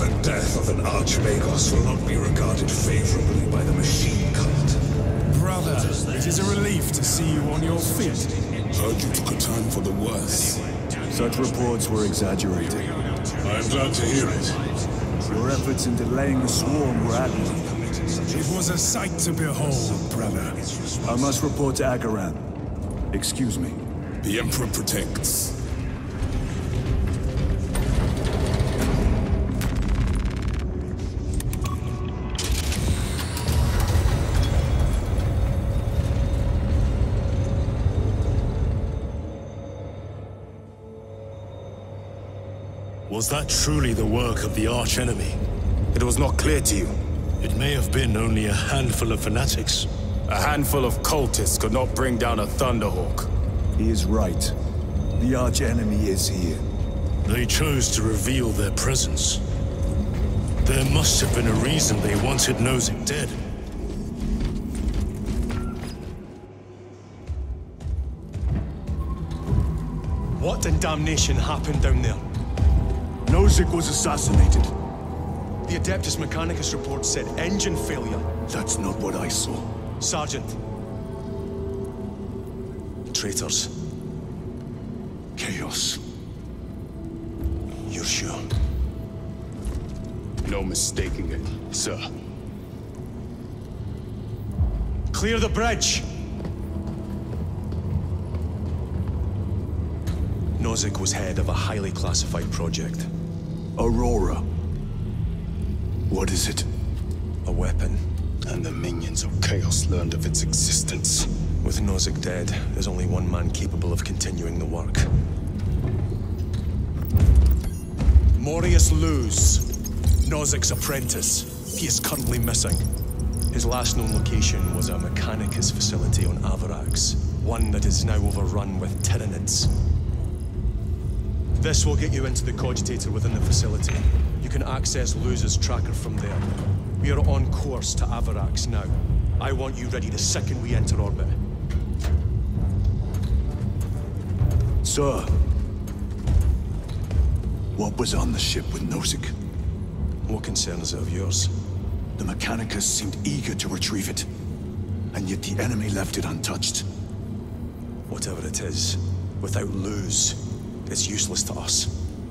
The death of an Archmagos will not be regarded favorably by the machine cult. Brother, it is a relief to see you on your feet. Heard you took a time for the worse. Such reports were exaggerated. I am glad to hear it. Your efforts in delaying the swarm were admirable. It was a sight to behold, brother. I must report to Agaran. Excuse me. The Emperor protects. Was that truly the work of the arch-enemy? It was not clear to you. It may have been only a handful of fanatics. A handful of cultists could not bring down a Thunderhawk. He is right. The arch-enemy is here. They chose to reveal their presence. There must have been a reason they wanted Nozick dead. What in damnation happened down there? Nozick was assassinated. The Adeptus Mechanicus report said engine failure. That's not what I saw. Sergeant. Traitors. Chaos. You're sure? No mistaking it, sir. Clear the bridge! Nozick was head of a highly classified project. Aurora. What is it? A weapon. And the minions of Chaos learned of its existence. With Nozick dead, there's only one man capable of continuing the work. Morius Luz, Nozick's apprentice. He is currently missing. His last known location was a Mechanicus facility on Avarax, one that is now overrun with Tyranids. This will get you into the cogitator within the facility. You can access Luz's tracker from there. We are on course to Avarax now. I want you ready the second we enter orbit. Sir, what was on the ship with Nozick? What concern is it of yours? The Mechanicus seemed eager to retrieve it, and yet the enemy left it untouched. Whatever it is, without Luz, it's useless to us.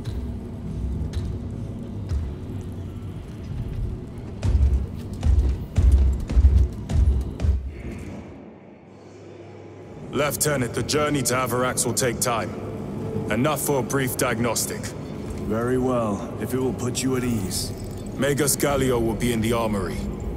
Lieutenant, the journey to Avarax will take time. Enough for a brief diagnostic. Very well, if it will put you at ease. Magus Gallio will be in the armory.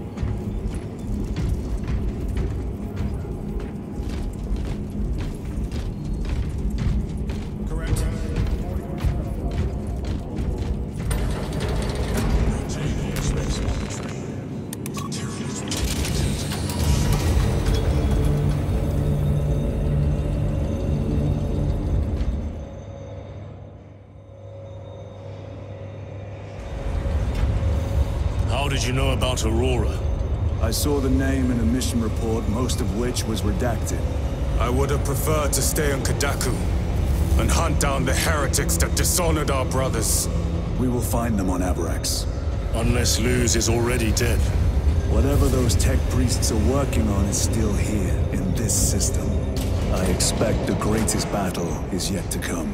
How did you know about Aurora? I saw the name in a mission report, most of which was redacted. I would have preferred to stay on Kadaku and hunt down the heretics that dishonored our brothers. We will find them on Avarax. Unless Luz is already dead. Whatever those tech priests are working on is still here, in this system. I expect the greatest battle is yet to come.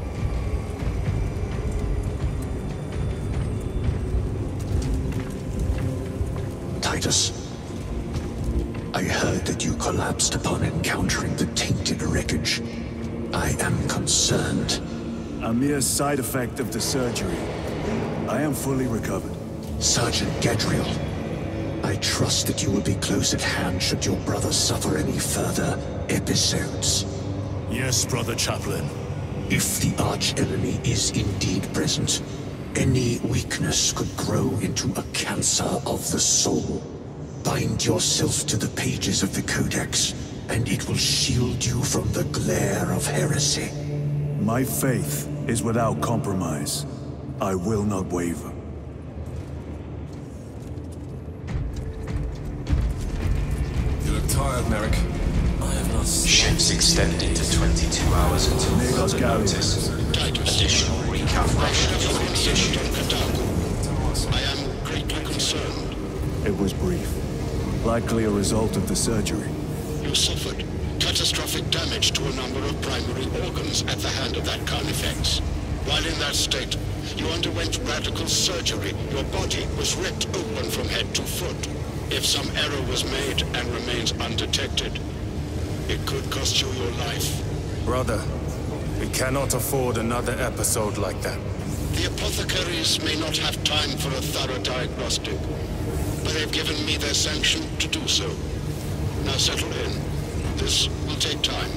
Titus, I heard that you collapsed upon encountering the tainted wreckage. I am concerned. A mere side effect of the surgery. I am fully recovered. Sergeant Gadriel, I trust that you will be close at hand should your brother suffer any further episodes. Yes, Brother Chaplain. If the arch-enemy is indeed present, any weakness could grow into a cancer of the soul. Bind yourself to the pages of the Codex, and it will shield you from the glare of heresy. My faith is without compromise. I will not waver. You look tired, Merrick. I have not slept. Ships extended to 22 hours until further notice. Additional recalculations will be issued. It was brief. Likely a result of the surgery. You suffered catastrophic damage to a number of primary organs at the hand of that Carnifex. While in that state, you underwent radical surgery. Your body was ripped open from head to foot. If some error was made and remains undetected, it could cost you your life. Brother, we cannot afford another episode like that. The apothecaries may not have time for a thorough diagnostic, but they've given me their sanction to do so. Now settle in. This will take time.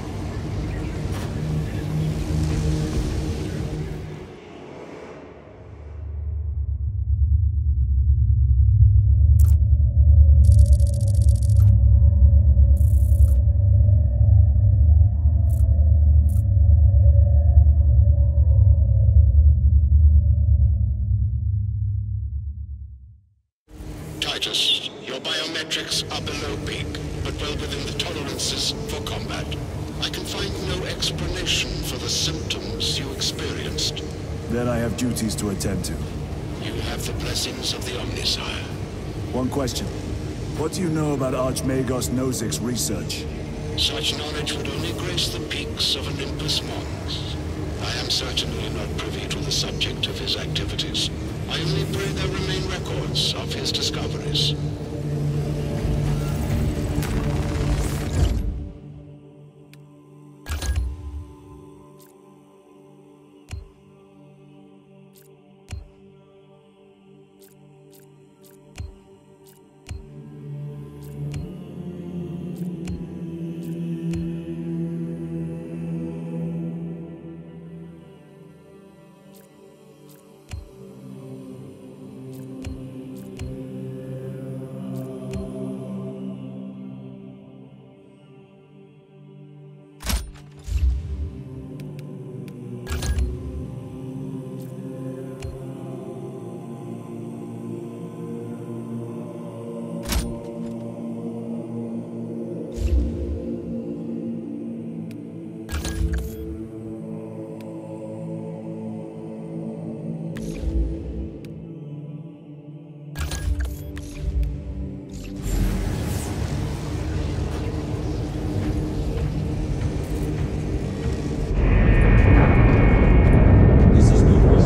Your biometrics are below peak, but well within the tolerances for combat. I can find no explanation for the symptoms you experienced. Then I have duties to attend to. You have the blessings of the Omnisire. One question. What do you know about Archmagos Nozic's research? Such knowledge would only grace the peaks of Olympus Mons. I am certainly not privy to the subject of his activities. I only pray there remain records of his discoveries.